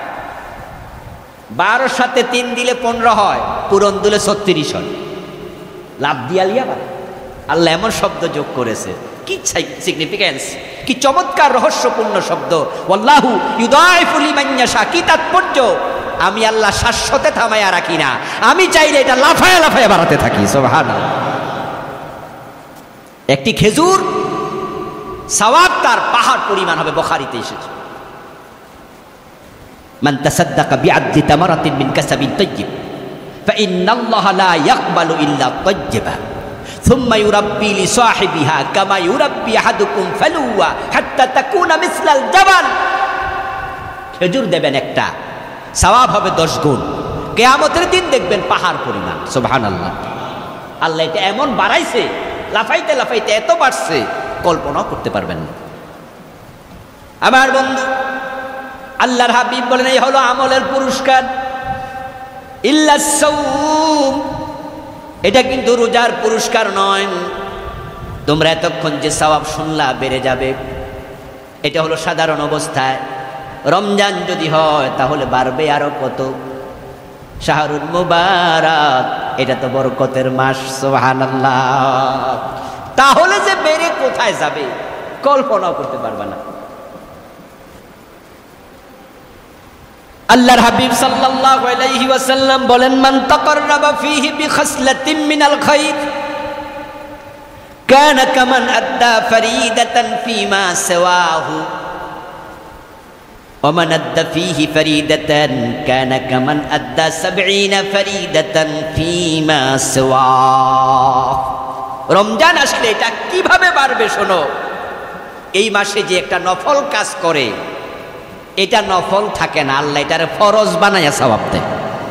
12-এর সাথে 3 দিলে 15 হয়, পূরণ দিলে 36 হয়, লাভ দিয়া লিয়া বাড়ে। আল্লাহ এমন শব্দ যোগ করেছে, কি সিগনিফিকেন্স, কি চমৎকার রহস্যপূর্ণ শব্দ। ওয়াল্লাহু ইউদাইফু লিমান ইয়াশা। কি তাৎপর্য? আমি আল্লাহ শাশ্বতে থামাইয়া রাখি না, আমি চাইলে এটা লাফায়া লাফায়া বাড়াতে থাকি। সুবহানাল্লাহ। একটি খেজুর সওয়াব তার পাহাড় পরিমাণ হবে, বুখারীতে এসেছে। মান তাসাদ্দাকা বিআদলি তামারাতিন মিন কাসাবিন তাইয়্যিব ফাইন্নাল্লাহা লা ইয়াকবালু ইল্লা তাইয়্যিবা সুম্মা ইউরাব্বি লিসাহিবিহা কামা ইউরাব্বি আহাদুকুম ফালুওয়া হাত্তা তাকুনা মিসলাল জাবাল। খেজুর দেবেন একটা, সওয়াব হবে 10 গুণ, কিয়ামতের দিন দেখবেন পাহাড় পরিমাণ। সুবহানাল্লাহ। আল্লাহ এটা এমন বাড়াইছে, লাফাইতে লাফাইতে এত বাড়ছে কল্পনাও করতে পারবেন না। আমার বন্ধু, আল্লাহর হাবিব বলেন এই হলো আমলের পুরস্কার। ইল্লাস সাওম, এটা কিন্তু রোজার পুরস্কার নয়। তোমরা এতক্ষণ যে সওয়াব শুনলা বেড়ে যাবে, এটা হলো সাধারণ অবস্থায়। রমজান যদি হয় তাহলে বাড়বে আরো কত। শাহরুল মুবারক, এটা তো বরকতের মাস। সুবহানাল্লাহ। তাহলে যে বেড়ে কোথায় যাবে কল্পনাও করতে পারবে না। আল্লাহর হাবিব সাল্লাল্লাহু আলাইহি ওয়াসাল্লাম বলেন মান তাকাররাবা ফীহি বিখাসলাতিন মিনাল খায়র কানা কামান আদ্দা ফরিদাতান ফীমা সিওয়াহু ওয়া মান আদ্দা ফীহি ফরিদাতান কানা কামান আদ্দা 70 ফরিদাতান ফীমা সিওয়াহু। রমজান আসলে এটা কিভাবে বাড়বে শোনো। এই মাসে যে একটা নফল কাজ করে, এটা নফল থাকে না, আল্লাহ এটারে ফরজ বানায়া সওয়াব দেয়।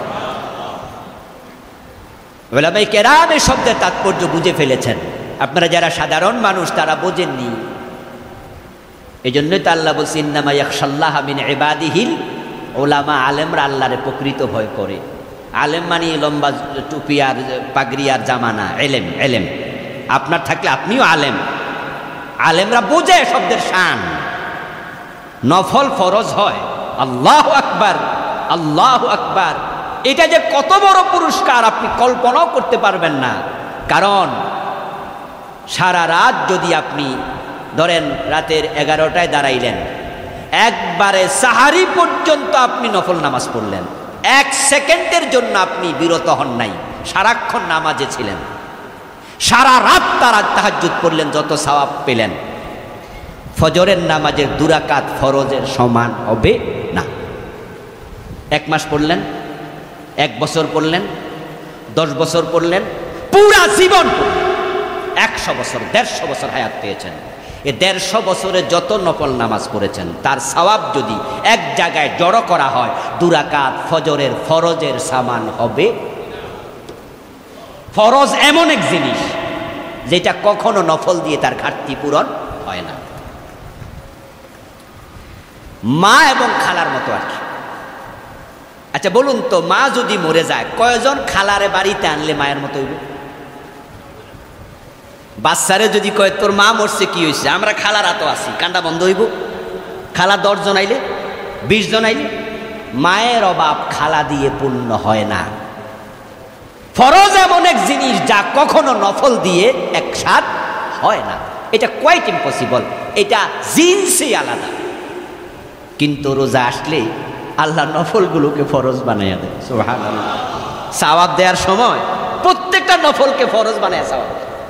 উলামায়ে কেরাম এই শব্দের তাৎপর্য বুঝে ফেলেছেন, আপনারা যারা সাধারণ মানুষ তারা বোঝেননি। এই জন্যই তো আল্লাহ বলছেন ইন্নামা ইয়াখশাল্লাহা মিন ইবাদিহিল উলামা। আলেমরা আল্লাহরে প্রকৃত ভয় করে। আলেম মানে লম্বা টুপি আর পাগড়ি আর জামা না, এলেম। এলেম আপনার থাকলে আপনিও আলেম। আলেমরা বোঝে শব্দের শান। নফল ফরজ হয়, আল্লাহু আকবার, আল্লাহু আকবার, এটা যে কত বড় পুরস্কার আপনি কল্পনাও করতে পারবেন না। কারণ সারা রাত যদি আপনি ধরেন রাতের 11টায় দাঁড়াইলেন, একবারে সাহারি পর্যন্ত আপনি নফল নামাজ পড়লেন, 1 সেকেন্ডের জন্য আপনি বিরত হন নাই, সারাক্ষণ নামাজে ছিলেন, সারা রাত তাহাজ্জুদ পড়লেন, যত সওয়াব পেলেন ফজরের নামাজের 2 রাকাত ফরজের সমান হবে না। 1 মাস পড়লেন, 1 বছর পড়লেন, 10 বছর পড়লেন, পুরা জীবন পড়লেন, 100 বছর 150 বছর হায়াত পেয়েছেন। এই 150 বছরে যত নফল নামাজ পড়েছেন তার সওয়াব যদি এক জায়গায় জড়ো করা হয় 2 রাকাত ফজরের ফরজের সমান হবে। ফরজ এমন এক জিনিস যেটা কখনো নফল দিয়ে তার ঘাটতি পূরণ হয় না। মা এবং খালার মতো আর কি। আচ্ছা বলুন তো, মা যদি মরে যায় কয়জন খালারে বাড়িতে আনলে মায়ের মতো হইব? বাচ্চারে যদি কয় তোর মা মরছে কি হয়েছে, আমরা খালারা তো আছি, কান্ডা বন্ধ হইব? খালা 10 জন আইলে, 20 জন আইলে, মায়ের অভাব খালা দিয়ে পূর্ণ হয় না। ফরজ এমন এক জিনিস যা কখনো নফল দিয়ে একসাথ হয় না, এটা কোয়াইট ইম্পসিবল, এটা জিনসই আলাদা। কিন্তু রোজা আসলে আল্লাহ নফলগুলোকে ফরজ বানাইয়া দেয়। সুবহানাল্লাহ। সওয়াব দেওয়ার সময় প্রত্যেকটা নফলকে ফরজ বানায় সওয়াব।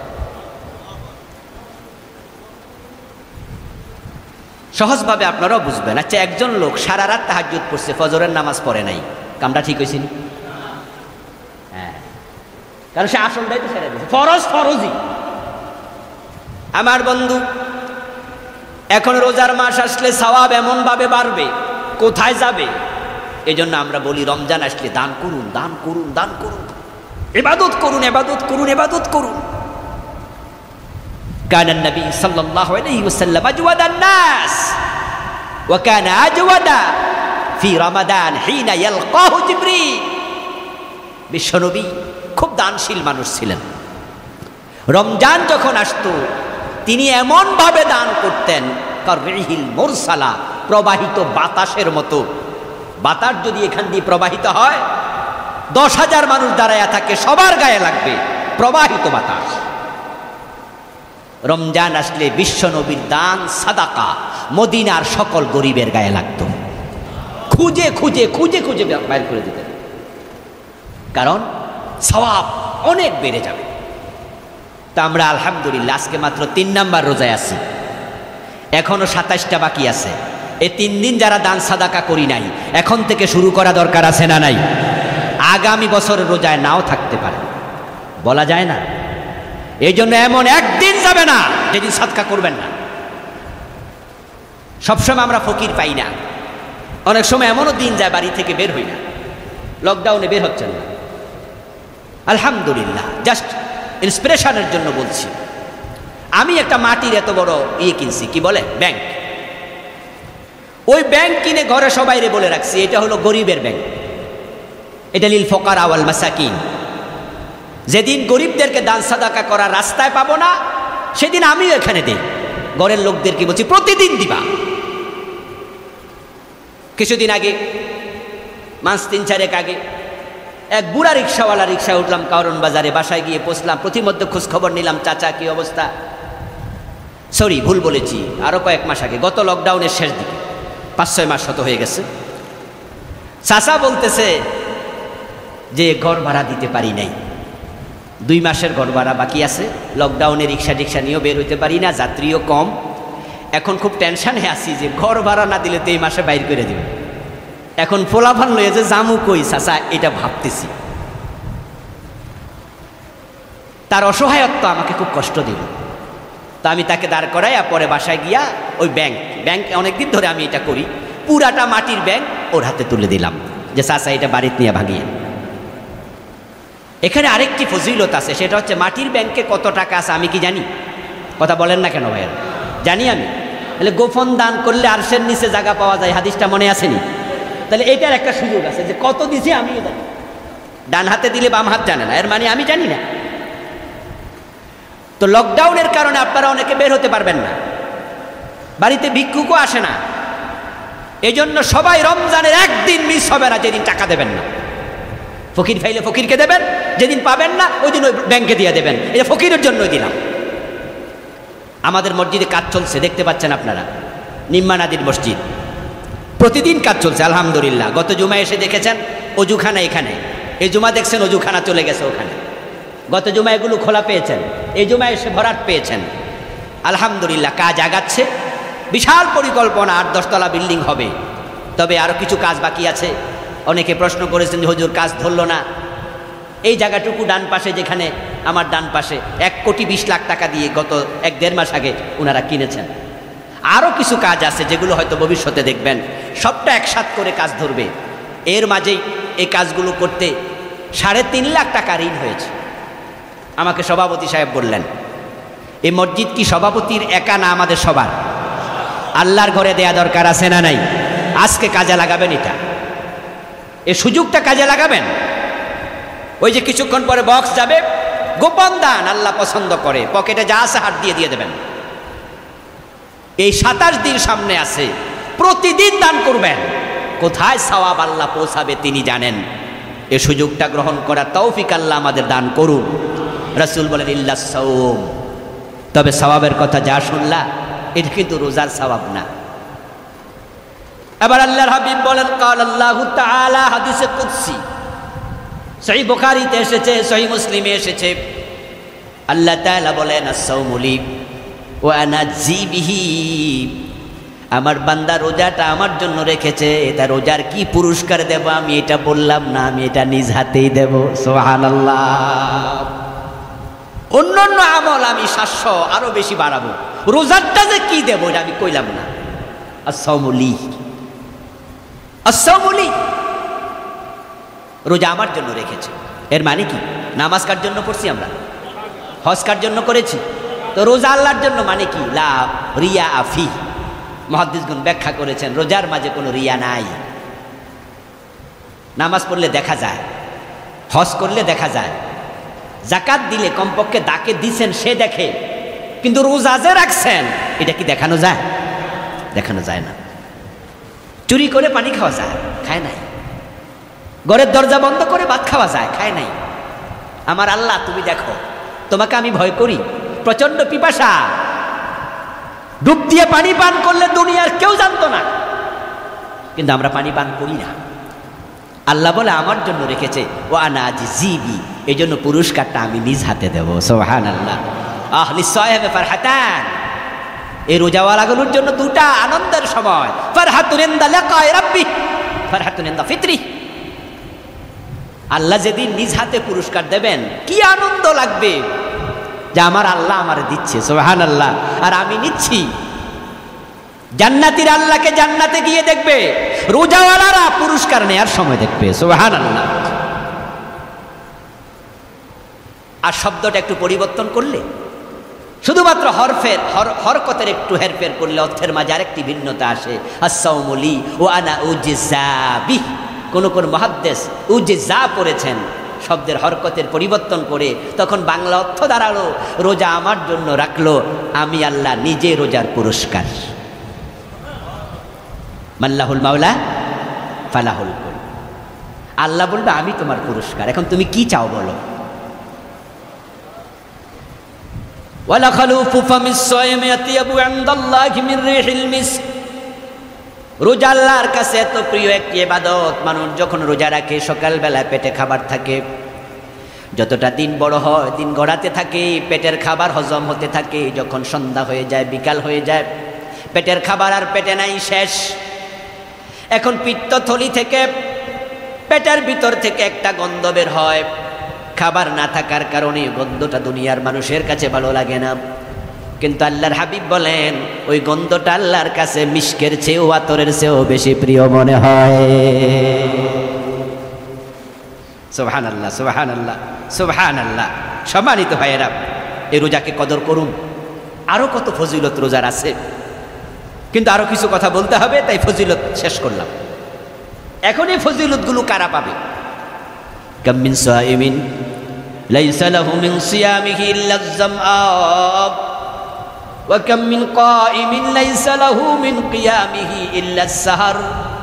সহজভাবে আপনারাও বুঝবেন। আচ্ছা একজন লোক সারা রাত তাহাজ্জুদ পড়ছে, ফজরের নামাজ পড়ে নাই, কামটা ঠিক হয়েছে? হ্যাঁ, কারণ সে আসলটাই তো ছেড়ে দিয়েছে। ফরজ ফরজই। আমার বন্ধু, এখন রোজার মাস আসলে সওয়াব এমন ভাবে বাড়বে, কোথায় যাবে? এই জন্য আমরা বলি রমজান আসলে দান করুন, দান করুন, দান করুন, ইবাদত করুন, ইবাদত করুন, ইবাদত করুন। كان النبي صلى الله عليه وسلم أجود الناس وكان أجود في رمضان حين يلقاه جبريل। বিশ্বনবী খুব দানশীল মানুষ ছিলেন। রমজান যখন আসতো তিনি এমন ভাবে দান করতেন, কাররিহিল মুরসালা, প্রবাহিত বাতাসের মতো। বাতাস যদি এখান দিয়ে প্রবাহিত হয় 10,000 মানুষ দাঁড়ায়া থাকে, সবার গায়ে লাগবে, প্রবাহিত বাতাস। রমজান আসলে বিশ্বনবীর দান সাদাকা মদিনার সকল গরিবের গায়ে লাগতো। খুঁজে খুঁজে খুঁজে খুঁজে বাইর করে দিতেন, কারণ সওয়াব অনেক বেড়ে যাবে। তা আমরা আলহামদুলিল্লাহ আজকে মাত্র 3 নাম্বার রোজায় আছি, এখনো 27টা বাকি আছে। এই 3 দিন যারা দান সাদাকা করি নাই, এখন থেকে শুরু করা দরকার আছে না নাই? আগামী বছরের রোজায় নাও থাকতে পারে, বলা যায় না। এই জন্য এমন একদিন যাবে না যেদিন সাদকা করবেন না। সবসময় আমরা ফকির পাই না, অনেক সময় এমনও দিন যায় বাড়ি থেকে বের হই না, লকডাউনে বের হচ্ছেন না। আলহামদুলিল্লাহ, জাস্ট ইন্সপিরেশনের জন্য বলছি। আমি একটা মাটির এত বড় কিনছি, কি বলে, ব্যাংক। ওই ব্যাংক কিনে ঘরে সবাইরে বলে রাখছি এটা হলো গরিবের ব্যাংক, এটা লিল ফুকারা ওয়াল মাসাকিন। যেদিন গরিবদেরকে দান সাদাকা করার রাস্তায় পাবো না, সেদিন আমিও এখানে দেই। ঘরের লোকদেরকে বলছি প্রতিদিন দিবা। কিছুদিন আগে, মাস 3-4 আগে, এক বুড়া রিক্সাওয়ালা রিক্সায় উঠলাম কারণ বাজারে, বাসায় গিয়ে পৌঁছলাম। প্রতিমধ্যে খোঁজ খবর নিলাম, চাচা কি অবস্থা। সরি, ভুল বলেছি, আরো কয়েক মাস আগে, গত লকডাউনের শেষ দিকে, 5-6 মাস শত হয়ে গেছে। চাচা বলতেছে যে ঘর ভাড়া দিতে পারি নাই, 2 মাসের ঘর ভাড়া বাকি আছে। লকডাউনে রিক্সা টিক্সা নিয়েও বের হইতে পারি না, যাত্রীও কম। এখন খুব টেনশনে আছি যে ঘর ভাড়া না দিলে তো এই মাসে বাইর করে দেবে। এখন ফোলাফান লয়ে যে জামু কই চাচা, এটা ভাবতেছি। তার অসহায়ত্ব আমাকে খুব কষ্ট দিল। তা আমি তাকে দাঁড় করাই, আর পরে বাসায় গিয়া ওই ব্যাংক অনেকদিন ধরে আমি এটা করি, পুরাটা মাটির ব্যাংক ওর হাতে তুলে দিলাম যে চাচা এটা বাড়িতে নিয়ে ভাঙিয়ে। এখানে আরেকটি ফজিলত আছে, সেটা হচ্ছে মাটির ব্যাংকে কত টাকা আছে আমি কি জানি? কথা বলেন না কেন ভাইয়েরা? জানি আমি। তাহলে গোপন দান করলে আরশের নিচে জায়গা পাওয়া যায়, হাদিসটা মনে আসেনি? তাহলে এটার একটা সুযোগ আছে যে কত দিছি আমিও জানি। ডান হাতে দিলে বাম হাত জানে না, এর মানে আমি জানি না। তো লকডাউনের কারণে আপনারা অনেকে বের হতে পারবেন না, বাড়িতে ভিক্ষুকও আসে না। এই জন্য সবাই রমজানের একদিন মিস হবে না যেদিন টাকা দেবেন না। ফকির ফাইলে ফকিরকে দেবেন, যেদিন পাবেন না ওই দিন ওই ব্যাংকে দিয়ে দেবেন। এটা ফকিরের জন্যই দিলাম। আমাদের মসজিদে কাজ চলছে, দেখতে পাচ্ছেন আপনারা, নিম্মা নাদির মসজিদ, প্রতিদিন কাজ চলছে আলহামদুলিল্লাহ। গত জুমা এসে দেখেছেন অজুখানা এখানে, এই জুমা দেখছেন অজুখানা চলে গেছে ওখানে। গত জুমা এগুলো খোলা পেয়েছেন, এই জুমা এসে ভরাট পেয়েছেন। আলহামদুলিল্লাহ, কাজ আগাচ্ছে, বিশাল পরিকল্পনা, 8-10 তলা বিল্ডিং হবে। তবে আরও কিছু কাজ বাকি আছে। অনেকে প্রশ্ন করেছেন যে হুজুর কাজ ধরলো না। এই জায়গাটুকু ডান পাশে, যেখানে আমার ডান পাশে, 1,20,00,000 টাকা দিয়ে গত 1-1.5 মাস আগে ওনারা কিনেছেন। আরও কিছু কাজ আছে যেগুলো হয়তো ভবিষ্যতে দেখবেন, সবটা একসাথ করে কাজ ধরবে। এর মাঝেই এই কাজগুলো করতে 3.5 লাখ টাকা ঋণ হয়েছে। আমাকে সভাপতি সাহেব বললেন, এই মসজিদ কি সভাপতির একা না, আমাদের সবার? আল্লাহর ঘরে দেয়া দরকার আছে না নাই? আজকে কাজে লাগাবেন, এটা এই সুযোগটা কাজে লাগাবেন। ওই যে কিছুক্ষণ পরে বক্স যাবে, গোপন দান আল্লাহ পছন্দ করে, পকেটে যা আছে হাত দিয়ে দেবেন। এই 27 দিন সামনে আছে, প্রতিদিন দান করবেন। কোথায় সওয়াব আল্লাহ পৌঁছাবে তিনি জানেন। এই সুযোগটা গ্রহণ করার তৌফিক আল্লাহ আমাদের দান করুন। রাসূল বলেন ইল্লাস সাওম, তবে সওয়াবের কথা যা শুনলা এটা কিন্তু রোজার সওয়াব না। এবার আল্লাহর হাবিব বলেন কাল আল্লাহু তাআলা, হাদিসে কুদসি, সহিহ বুখারীতে এসেছে, সহিহ মুসলিমে এসেছে। আল্লাহ তাআলা বলেন আস-সাওমু লি ওয়া আনা আজজি বিহি, আমার বান্দা রোজাটা আমার জন্য রেখেছে, এটা রোজার কি পুরস্কার দেব আমি এটা বললাম না, আমি এটা নিজ হাতেই দেব। সুবহানাল্লাহ। অন্যান্য আমল আমি 700 আরো বেশি বাড়াবো, রোজারটা যে কি দেব এটা আমি কইলাম না। আস-সাওমু লি, আস-সাওমু লি, রোজা আমার জন্য রেখেছে। এর মানে কি? নামাজ কার জন্য পড়ছি আমরা? হজ কার জন্য করেছি? তো রোজা আল্লাহর জন্য মানে কি? লা রিয়া আফি, মুহাদ্দিসগণ ব্যাখ্যা করেছেন রোজার মাঝে কোনো রিয়া নাই। নামাজ পড়লে দেখা যায়, হজ করলে দেখা যায়, জাকাত দিলে কমপক্ষে দাকে দিছেন সে দেখে, কিন্তু রোজা যে রাখছেন এটা কি দেখানো যায়? দেখানো যায় না। চুরি করে পানি খাওয়া যায়, খায় নাই। ঘরের দরজা বন্ধ করে ভাত খাওয়া যায়, খায় নাই। আমার আল্লাহ তুমি দেখো, তোমাকে আমি ভয় করি, প্রচন্ড পিপাসা, ডুব দিয়ে পানি পান করলে দুনিয়ার কেউ জানতো না। কিন্তু আমরা পানি পান করি না। আল্লাহ বলে আমার জন্য রেখেছে ও আনা আজিবি, এই জন্য পুরস্কারটা আমি নিজ হাতে দেব। সুবহানাল্লাহ। লিসাইয়্যিমি ফারহাতান, এই রোজাওয়ালাগুলোর জন্য দুটা আনন্দের সময়, ফারহাতুন ইনদা লিকাই রাব্বি, ফারহাতুন ইনদা ফিতরি। আল্লাহ যেদিন নিজ হাতে পুরস্কার দেবেন কি আনন্দ লাগবে যে আমার আল্লাহ আমার দিচ্ছে, সুবহানাল্লাহ, আর আমি নিচ্ছি। জান্নাতীর আল্লাহকে জান্নাতে গিয়ে দেখবে, রোজাওয়ালারা পুরস্কার নেয়ার সময় দেখবে, সুবহানাল্লাহ। আর শব্দটা একটু পরিবর্তন করলে, শুধুমাত্র হরকতের একটু হেরফের করলে অর্থের মাঝে আরেকটি ভিন্নতা আসে। আস-সাওমু লি ওয়া আনা উজজা বিহি। কোন মুহাদ্দিস উজজা পড়েছেন, শব্দের হরকতের পরিবর্তন করে, তখন বাংলা অর্থ দাঁড়ালো রোজা আমার জন্য রাখলো, আমি আল্লাহ নিজে রোজার পুরস্কার। মাল্লাহুল মাওলা ফালাহুল কুল। আল্লাহ বলবে আমি তোমার পুরস্কার, এখন তুমি কি চাও বলো। ওয়ালা খালুফু ফামিস সায়মি ইয়াতিয়াবু ইনদাল্লাহি মিন রিহিল মিস্ক। রোজা আল্লাহর কাছে এত প্রিয় একটি ইবাদত, মানুষ যখন রোজা রাখে সকালবেলা পেটে খাবার থাকে, যতটা দিন বড় হয় দিন গড়াতে থাকে, পেটের খাবার হজম হতে থাকে। যখন সন্ধ্যা হয়ে যায়, বিকাল হয়ে যায়, পেটের খাবার আর পেটে নাই, শেষ। এখন পিত্তথলি থেকে, পেটের ভিতর থেকে একটা গন্ধ বের হয়। খাবার না থাকার কারণে গন্ধটা দুনিয়ার মানুষের কাছে ভালো লাগে না, কিন্তু আল্লাহর হাবিব বলেন ওই গন্ধটা আল্লাহর কাছে মিশকের চেয়েও আতরের চেয়েও বেশি প্রিয় মনে হয়। সুবহানাল্লাহ, সুবহানাল্লাহ, সুবহানাল্লাহ। সম্মানিত ভাইয়েরা, এই রোজাকে কদর করুন। আরো কত ফজিলত রোজার আছে, কিন্তু আরো কিছু কথা বলতে হবে, তাই ফজিলত শেষ করলাম। এখন এই ফজিলতগুলো কারা পাবে? কাম মিন সাইমিন লাইসা লাহু মিন সিয়ামিহি ইল্লা আয-যামআ ওয়া কাম মিন কাইমিন লাইসা লাহু মিন কিয়ামিহি ইল্লা আস-সাহর।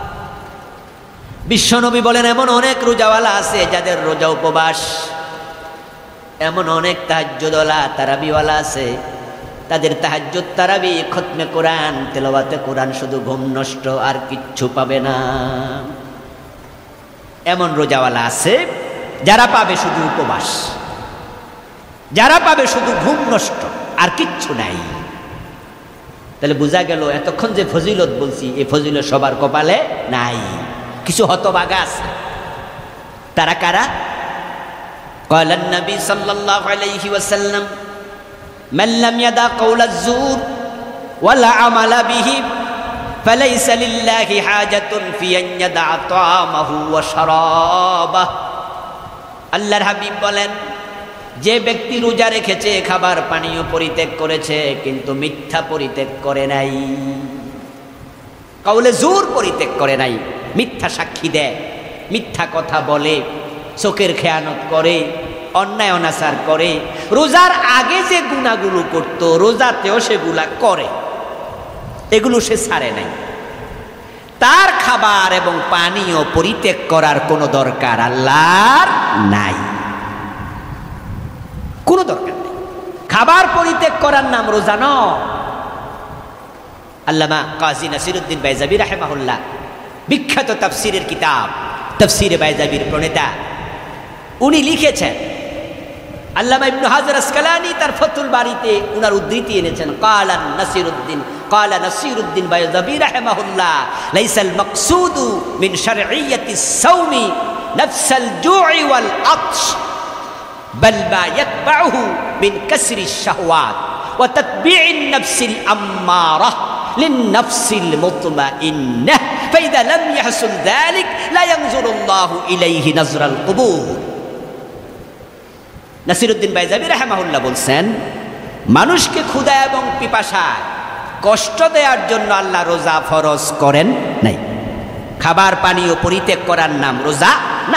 বিশ্বনবী বলেন এমন অনেক রোজাওয়ালা আছে যাদের রোজা উপবাস, এমন অনেক তাহাজ্জুদওয়ালা তারাবিওয়ালা আছে তাদের তাহাজ্জুদ তারাবি খতমে কোরআন তেলাওয়াতে কোরআন শুধু ঘুম নষ্ট আর কিচ্ছু পাবে না। এমন রোজাওয়ালা আছে যারা পাবে শুধু উপবাস, যারা পাবে শুধু ঘুম নষ্ট আর কিচ্ছু নাই। তাহলে বোঝা গেল এতক্ষণ যে ফজিলত বলছি এই ফজিলত সবার কপালে নাই, কিছু হতভাগা আছে। তারা কারা? قال النبي صلى الله عليه وسلم من لم يدع قول الزور ولا عمل به فليس لله حاجة في أن يدع طعامه وشرابه। আল্লাহর হাবিব বলেন যে ব্যক্তি রোজা রেখেছে, খাবার পানীয় পরিত্যাগ করেছে, কিন্তু মিথ্যা পরিত্যাগ করে নাই, কাউলে জোর পরিত্যাগ করে নাই, মিথ্যা সাক্ষী দেয়, মিথ্যা কথা বলে, চোখের খেয়ানত করে, অন্যায় অনাচার করে, রোজার আগে যে গুনাহগুলো করত রোজাতেও সেগুলা করে, এগুলো সে ছাড়ে নাই, তার খাবার এবং পানীয় পরিত্যাগ করার কোনো দরকার আল্লাহর নাই, কোনো দরকার নেই। খাবার পরিত্যাগ করার নাম রোজা নয়। আল্লামা কাজী নাসিরউদ্দিন বাইজাবি রাহিমাহুল্লাহ, বিখ্যাত তাফসীরের কিতাব তাফসীরে বাইজাবির প্রণেতা, উনি লিখেছেন, আল্লামা ইবনে হাজার আসকালানী তার ফাতুল বারীতে উনার উদ্ধৃতি এনেছেন, ক্বালা নাসিরউদ্দিন বাইজাবি রাহিমাহুল্লাহ লাইসাল মাকসুদু মিন শারঈয়াতিস সাওমি নাফসাল জু'i ওয়াল আতশ বাল মা ইয়াতবাউহু মিন কাসরিশ শাহওয়াত ওয়া তাতবি'in নাফসিল আম্মারাহ লিন-নাফসিল মুতমাইন্নাহ ফাইদা লাম ইয়াহসুল যালিক লা ইয়ানজুরুল্লাহু ইলাইহি নাজরাল কুবুর। নাসিরউদ্দিন বাইজাবি রাহিমাহুল্লাহ বলছেন, মানুষকে ক্ষুধা এবং পিপাসায় কষ্ট দেওয়ার জন্য আল্লাহ রোজা ফরজ করেন নাই। খাবার পানীয় পরিত্যাগ করার নাম রোজা না,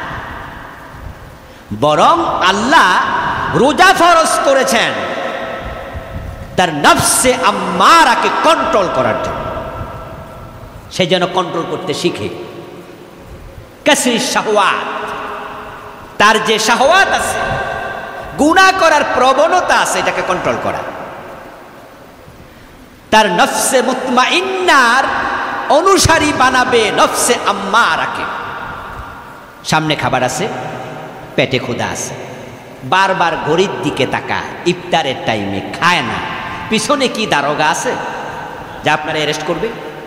বরং আল্লাহ রোজা ফরজ করেছেন তার নফসে আম্মারাকে কন্ট্রোল করার জন্য, সে যেন কন্ট্রোল করতে শিখে। কাসরি শাহওয়াত, তার যে শাহওয়াত আছে, গুনাহ করার প্রবণতা আছে, এটাকে কন্ট্রোল করা। তার নফসে মুতমাইন্নার অনুসারী বানাবে নফসে আম্মারাকে। সামনে খাবার আছে, পেটে ক্ষুধা আছে, বারবার ঘড়ির দিকে তাকায়, ইফতারের টাইমে খায় না। পিছনে কি দারোগা আছে যা আপনারা অ্যারেস্ট করবে?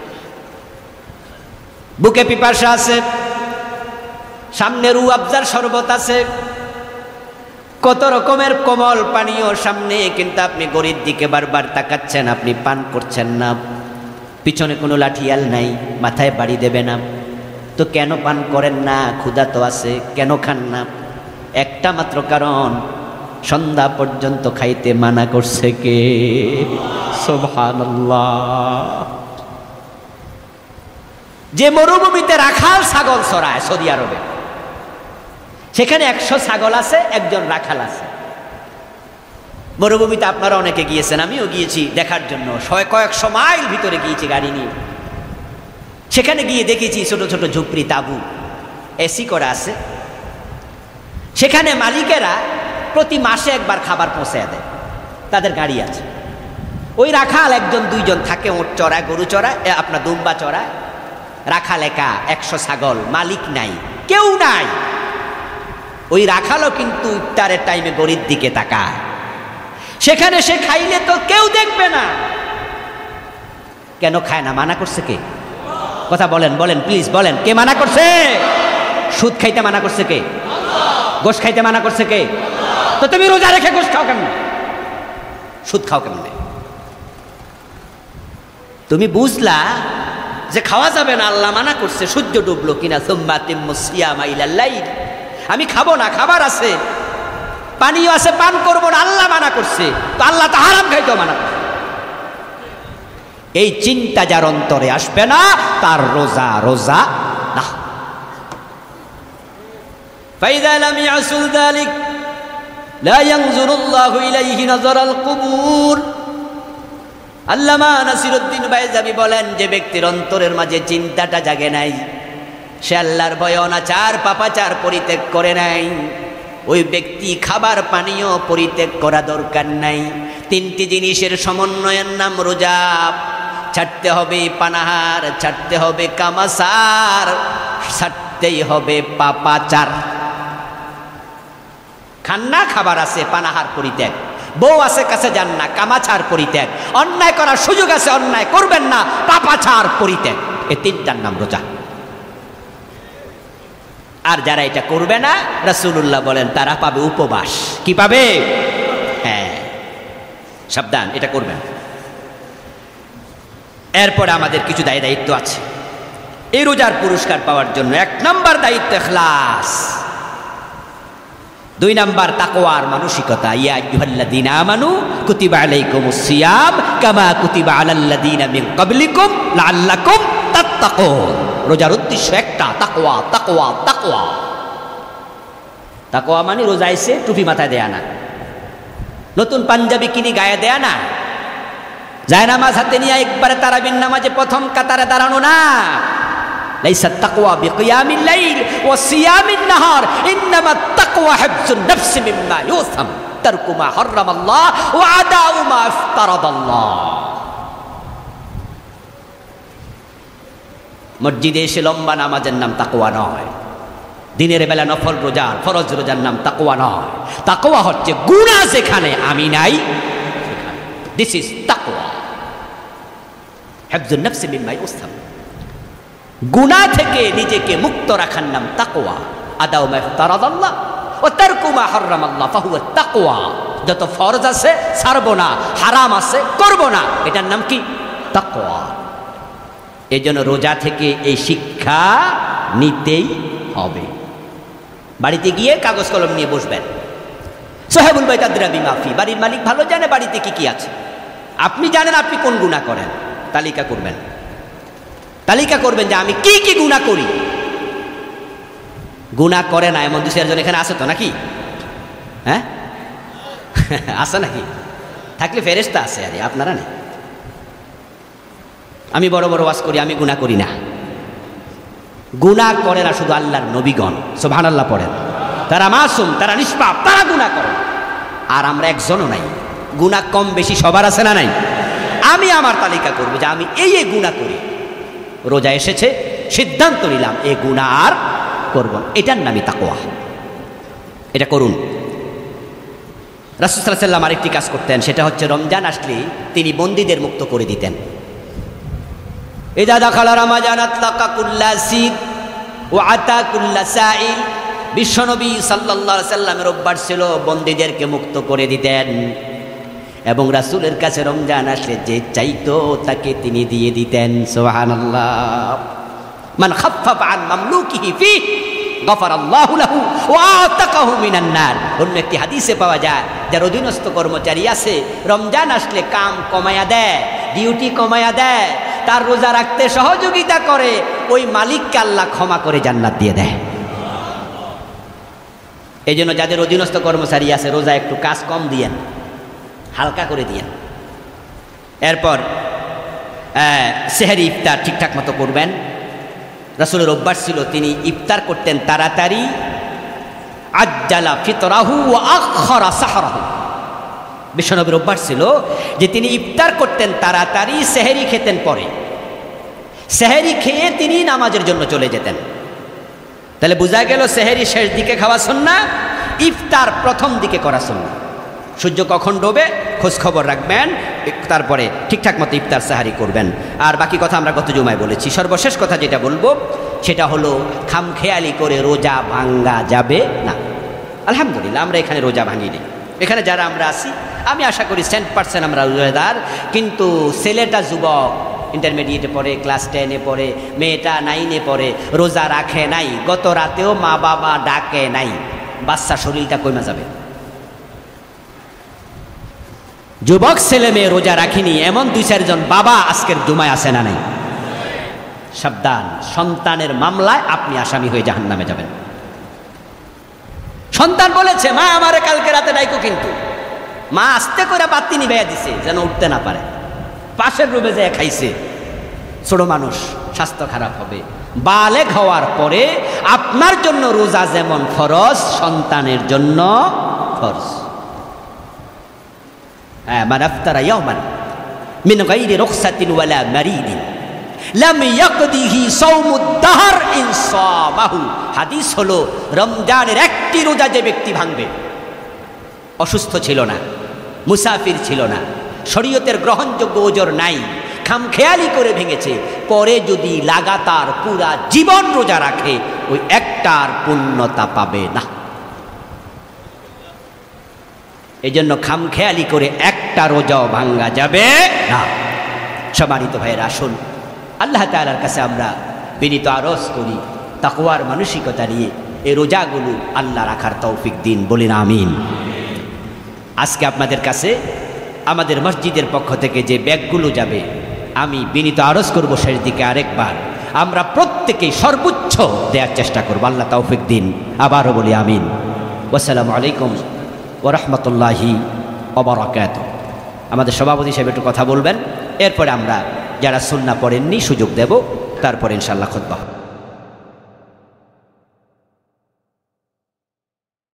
বুকে পিপাসা আছে, সামনে রু আফজার শরবত আছে, কত রকমের কোমল পানীয় সামনে, কিন্তু আপনি ঘড়ির দিকে বারবার তাকাচ্ছেন, আপনি পান করছেন না। পিছনে কোনো লাঠিয়াল নাই, মাথায় বাড়ি দেবে না। তো কেন পান করেন না? ক্ষুধা তো আছে, কেন খান না? একটা মাত্র কারণ, সন্ধ্যা পর্যন্ত খাইতে মানা করছে কে? সুবহানাল্লাহ। যে মরুভূমিতে রাখাল ছাগল চড়ায় সৌদি আরবে, সেখানে 100 ছাগল আছে, একজন রাখাল আছে। মরুভূমিতে আপনারা অনেকে গিয়েছেন, আমিও গিয়েছি দেখার জন্য, কয়েকশো মাইল ভিতরে গিয়েছি গাড়ি নিয়ে। সেখানে গিয়ে দেখেছি ছোট ছোট ঝুপড়ি, তাঁবু, এসি করা আছে। সেখানে মালিকেরা প্রতি মাসে একবার খাবার পৌঁছে দেয়, তাদের গাড়ি আছে। ওই রাখাল 1-2জন থাকে, ওট চড়ায়, গরু চড়ায়, আপনার দুম্বা চড়ায়। রাখাল একা, 100 ছাগল, মালিক নাই, কেউ নাই। ওই রাখালও কিন্তু ইফতারের টাইমে গরির দিকে তাকায়। সেখানে সে খাইলে তো কেউ দেখবে না। কেন খায় না? মানা করছে কে? কথা বলেন, বলেন প্লিজ বলেন, কে মানা করছে? সুদ খাইতে মানা করছে কে? গোশ খাইতে মানা করছে কে? তো তুমি রোজা রেখে গোশ খাও কেমন? সুদ খাও কেমনে? তুমি বুঝলা যে খাওয়া যাবে না, আল্লাহ মানা করছে, সূর্য ডুবলো কিনা, সুম্মা তিম্মুস সিয়ামা ইলাল লাইল, আমি খাবো না, খাবার আছে, পানিও আছে, পান করবো না, আল্লাহ মানা করছে, তো আল্লাহ তো হারাম খাইতেও মানা করছে। এই চিন্তা যার অন্তরে আসবে না, তার রোজা রোজা না। ফাইদা লাম ইয়াসুল যালিক লা ইয়ানজুরুল্লাহু ইলাইহি নাযারাল কুবুর। আল্লামা নাসিরউদ্দিন বাইজাবি বলেন, যে ব্যক্তির অন্তরের মাঝে চিন্তাটা জাগে নাই, সে আল্লাহর ভয়ে অনাচার পাপাচার পরিত্যাগ করে নাই, ওই ব্যক্তি খাবার পানীয় পরিত্যাগ করা দরকার নাই। 3টি জিনিসের সমন্বয়ের নাম রোজা। ছাড়তে হবে পানাহার, ছাড়তে হবে কামাসার, ছাড়তেই হবে পাপাচার। খান্না খাবার আছে, পানাহার পরিত্যাগ, বউ আছে কাছে যান না, কামাচার পরিত্যাগ, অন্যায় করার সুযোগ আছে, অন্যায় করবেন না, পাপাচার পরিত্যাগ। এই 3টার নাম রোজা। আর যারা এটা করবে না, রাসূলুল্লাহ বলেন তারা পাবে উপবাস। কি পাবে? হ্যাঁ, সাবধান, এটা করবেন। এরপরে আমাদের কিছু দায়িত্ব আছে এই রোজার পুরস্কার পাওয়ার জন্য। 1 নম্বর দায়িত্ব ইখলাস, 2 নম্বর তাকওয়ার মানসিকতা। ইয়া আইয়ুহাল্লাযীনা আমানু কুতিবা আলাইকুমুস সিয়াম কামা কুতিবা আলাল্লাযীনা মিন ক্বাবলিকুম লাআল্লাকুম তাত্তাকুন। রোজার উদ্দেশ্য একটা, তাকওয়া, তাকওয়া, তাকওয়া। তাকওয়া মানে রোজা এসে টুপি মাথায় দেয়া না, নতুন পাঞ্জাবি কিনি গায়ে দেয়া না, জায়নামাজ হাতে নিয়ে একবারে তারাবির নামাজে প্রথম কাতারে দাঁড়ানো না। লাইসা তাকওয়া বিকিয়ামিল লাইল ওয়া সিয়ামিন নাহার, ইন্নামা তাকওয়া হিফযুন নাফসি মিম্মা ইউসাম তারকু মা হারামাল্লাহ ওয়া আদাউ মা ইফতারাদাল্লাহ। মসজিদে এসে লম্বা নামাজের নাম তাকওয়া নয়, দিনের বেলা নফল রোজা, ফরজ রোজার নাম তাকওয়া নয়। তাকওয়া হচ্ছে গুনাহ যেখানে আমি নাই, দিস ইজ তাকওয়া। হিফযুন নাফসি মিম্মা ইউসাম, গুনাহ থেকে নিজেকে মুক্ত রাখার নাম তাকওয়া। আদাউ মা ইফতারাদাল্লাহ ওয়া তারকু মা হারামাল্লাহ ফাহুয়া তাকওয়া। যত ফরজ আছে ছাড়বো না, হারাম আছে করবো না, এটার নাম কি? তাকওয়া। এই জন্য রোজা থেকে এই শিক্ষা নিতেই হবে। বাড়িতে গিয়ে কাগজ কলম নিয়ে বসবেন। সাহেবুল বাইত আদরা বিমা ফি, বাড়ির মালিক ভালো জানে বাড়িতে কি কি আছে। আপনি জানেন আপনি কোন গুনাহ করেন, তালিকা করবেন। তালিকা করবেন যে আমি কি কি গুনাহ করি। গুনাহ করে না এমন 2-4 জন এখানে আছে তো নাকি? হ্যাঁ আছে নাকি? থাকলে ফেরেশতা আছে, আরে আপনারা নেই। আমি বড় বড় ওয়াজ করি, আমি গুনাহ করি না। গুনাহ করে না শুধু আল্লাহর নবীগণ, সুবহানাল্লাহ পড়েন। তারা মাসুম, তারা নিষ্পাপ, তারা গুনাহ করে। আর আমরা একজনও নাই। গুনাহ কম বেশি সবার আছে না নাই? আমি আমার তালিকা করব যে আমি এই গুনাহ করি। রোজা এসেছে, সিদ্ধান্ত নিলাম এ গুনাহ আর করব না। এটার নামই তাকওয়া। এটা করুন। রাসূল সাল্লাল্লাহু আলাইহি ওয়াসাল্লাম আরেকটি কাজ করতেন, সেটা হচ্ছে রমজান আসলে তিনি বন্দীদের মুক্ত করে দিতেন। ইযা দাখালা রমাজান আতলাকা কুল্লা সিদ ওয়া আতা কুল্লা সাইল। বিশ্বনবী সাল্লাল্লাহু আলাইহি ওয়াসাল্লামের অভ্যাস ছিল বন্দীদেরকে মুক্ত করে দিতেন, এবং রাসূলের কাছে রমজান আসলে যে চাইতো তাকে তিনি দিয়ে দিতেন। সুবহানাল্লাহ। মান খাফফাফা আন মামলুকিহি ফি গফারাল্লাহু লাহু ওয়া আতাকাহু মিনান নার। অন্য একটি হাদিসে পাওয়া যায়, যার অধীনস্থ কর্মচারী আছে রমজান আসলে কাম কমায়া দেয়, ডিউটি কমায়া দেয়, তার রোজা রাখতে সহযোগিতা করে, ওই মালিককে আল্লাহ ক্ষমা করে জান্নাত দিয়ে দেয়। এই জন্য যাদের অধীনস্থ কর্মচারী আছে রোজা একটু কাজ কম দিয়েন, হালকা করে দিয়েন। এরপর সেহরি ইফতার ঠিকঠাক মতো করবেন। রাসূলের অভ্যাস ছিল তিনি ইফতার করতেন তাড়াতাড়ি, আজ্জালা ফিতরাহু ওয়া আখারা সাহরাহু। বিশ্বনবীর অভ্যাস ছিল যে তিনি ইফতার করতেন তাড়াতাড়ি, সেহরি খেতেন পরে। সেহরি খেয়ে তিনি নামাজের জন্য চলে যেতেন। তাহলে বোঝা গেল সেহরি শেষ দিকে খাওয়া সুন্নাহ, ইফতার প্রথম দিকে করা সুন্নাহ। সূর্য কখন ডোবে খোঁজ খবর রাখবেন, তারপরে ঠিকঠাক মতো ইফতার সাহারি করবেন। আর বাকি কথা আমরা গত জুমায় বলেছি। সর্বশেষ কথা যেটা বলবো সেটা হলো খামখেয়ালি করে রোজা ভাঙ্গা যাবে না। আলহামদুলিল্লাহ আমরা এখানে রোজা ভাঙিনি। এখানে যারা আমরা আছি আমি আশা করি 100% আমরা রোজাদার, কিন্তু ছেলেটা যুবক, ইন্টারমিডিয়েটে পড়ে, ক্লাস 10-এ পড়ে, মেয়েটা 9-এ পড়ে, রোজা রাখে নাই, গত রাতেও মা বাবা ডাকে নাই, বাচ্চা শরীরটা কমে যাবে। যুবক ছেলে মেয়ে রোজা রাখিনি এমন 2-4 জন বাবা আজকের জুমায় আসে না নাই? সাবধান, সন্তানের মামলায় আপনি আসামি হয়ে জাহান্নামে যাবেন। সন্তান বলেছে মা আমারে কালকে রাতে ডাইকো, কিন্তু মা আস্তে করে বাতি নিভাইয়া দিছে যেন উঠতে না পারে, পাশের রুমে যেয়ে খাইছে। ছোট মানুষ, স্বাস্থ্য খারাপ হবে। বালেগ হওয়ার পরে আপনার জন্য রোজা যেমন ফরজ, সন্তানের জন্য ফরজ। মান আফতারা ইয়াওমান মিন গায়রি রুখসাতিন ওয়ালা মারিদিন লাম ইয়াকদিহি সাওমুদ দাহর ইন সামাহু। হাদিস হলো রমজানের একটি রোজা যে ব্যক্তি ভাঙবে, অসুস্থ ছিল না, মুসাফির ছিল না, শরীয়তের গ্রহণযোগ্য ওজর নাই, খামখেয়ালি করে ভেঙেছে, পরে যদি লাগাতার পুরা জীবন রোজা রাখে ওই একটার পূর্ণতা পাবে না। এই জন্য খামখেয়ালি করে একটা রোজাও ভাঙ্গা যাবে না। সম্মানিত ভাইয়েরা, আসুন আল্লাহ তাআলার কাছে আমরা বিনীত আরজ করি, তাকওয়ার মানসিকতা নিয়ে এই রোজাগুলো আল্লাহ রাখার তৌফিক দিন, বলিন আমিন। আজকে আপনাদের কাছে আমাদের মসজিদের পক্ষ থেকে যে ব্যাগগুলো যাবে, আমি বিনীত আরজ করব শেষ দিকে আরেকবার আমরা প্রত্যেকেই সর্বোচ্চ দেওয়ার চেষ্টা করব। আল্লাহ তৌফিক দিন। আবারও বলি আমিন। আসসালামু আলাইকুম ওয়া রাহমাতুল্লাহি ওয়া বারাকাতুহু। আমাদের সভাপতি সাহেব একটু কথা বলবেন, এরপরে আমরা যারা সুন্নাহ পড়েননি সুযোগ দেব, তারপরে ইনশাআল্লাহ খুতবা।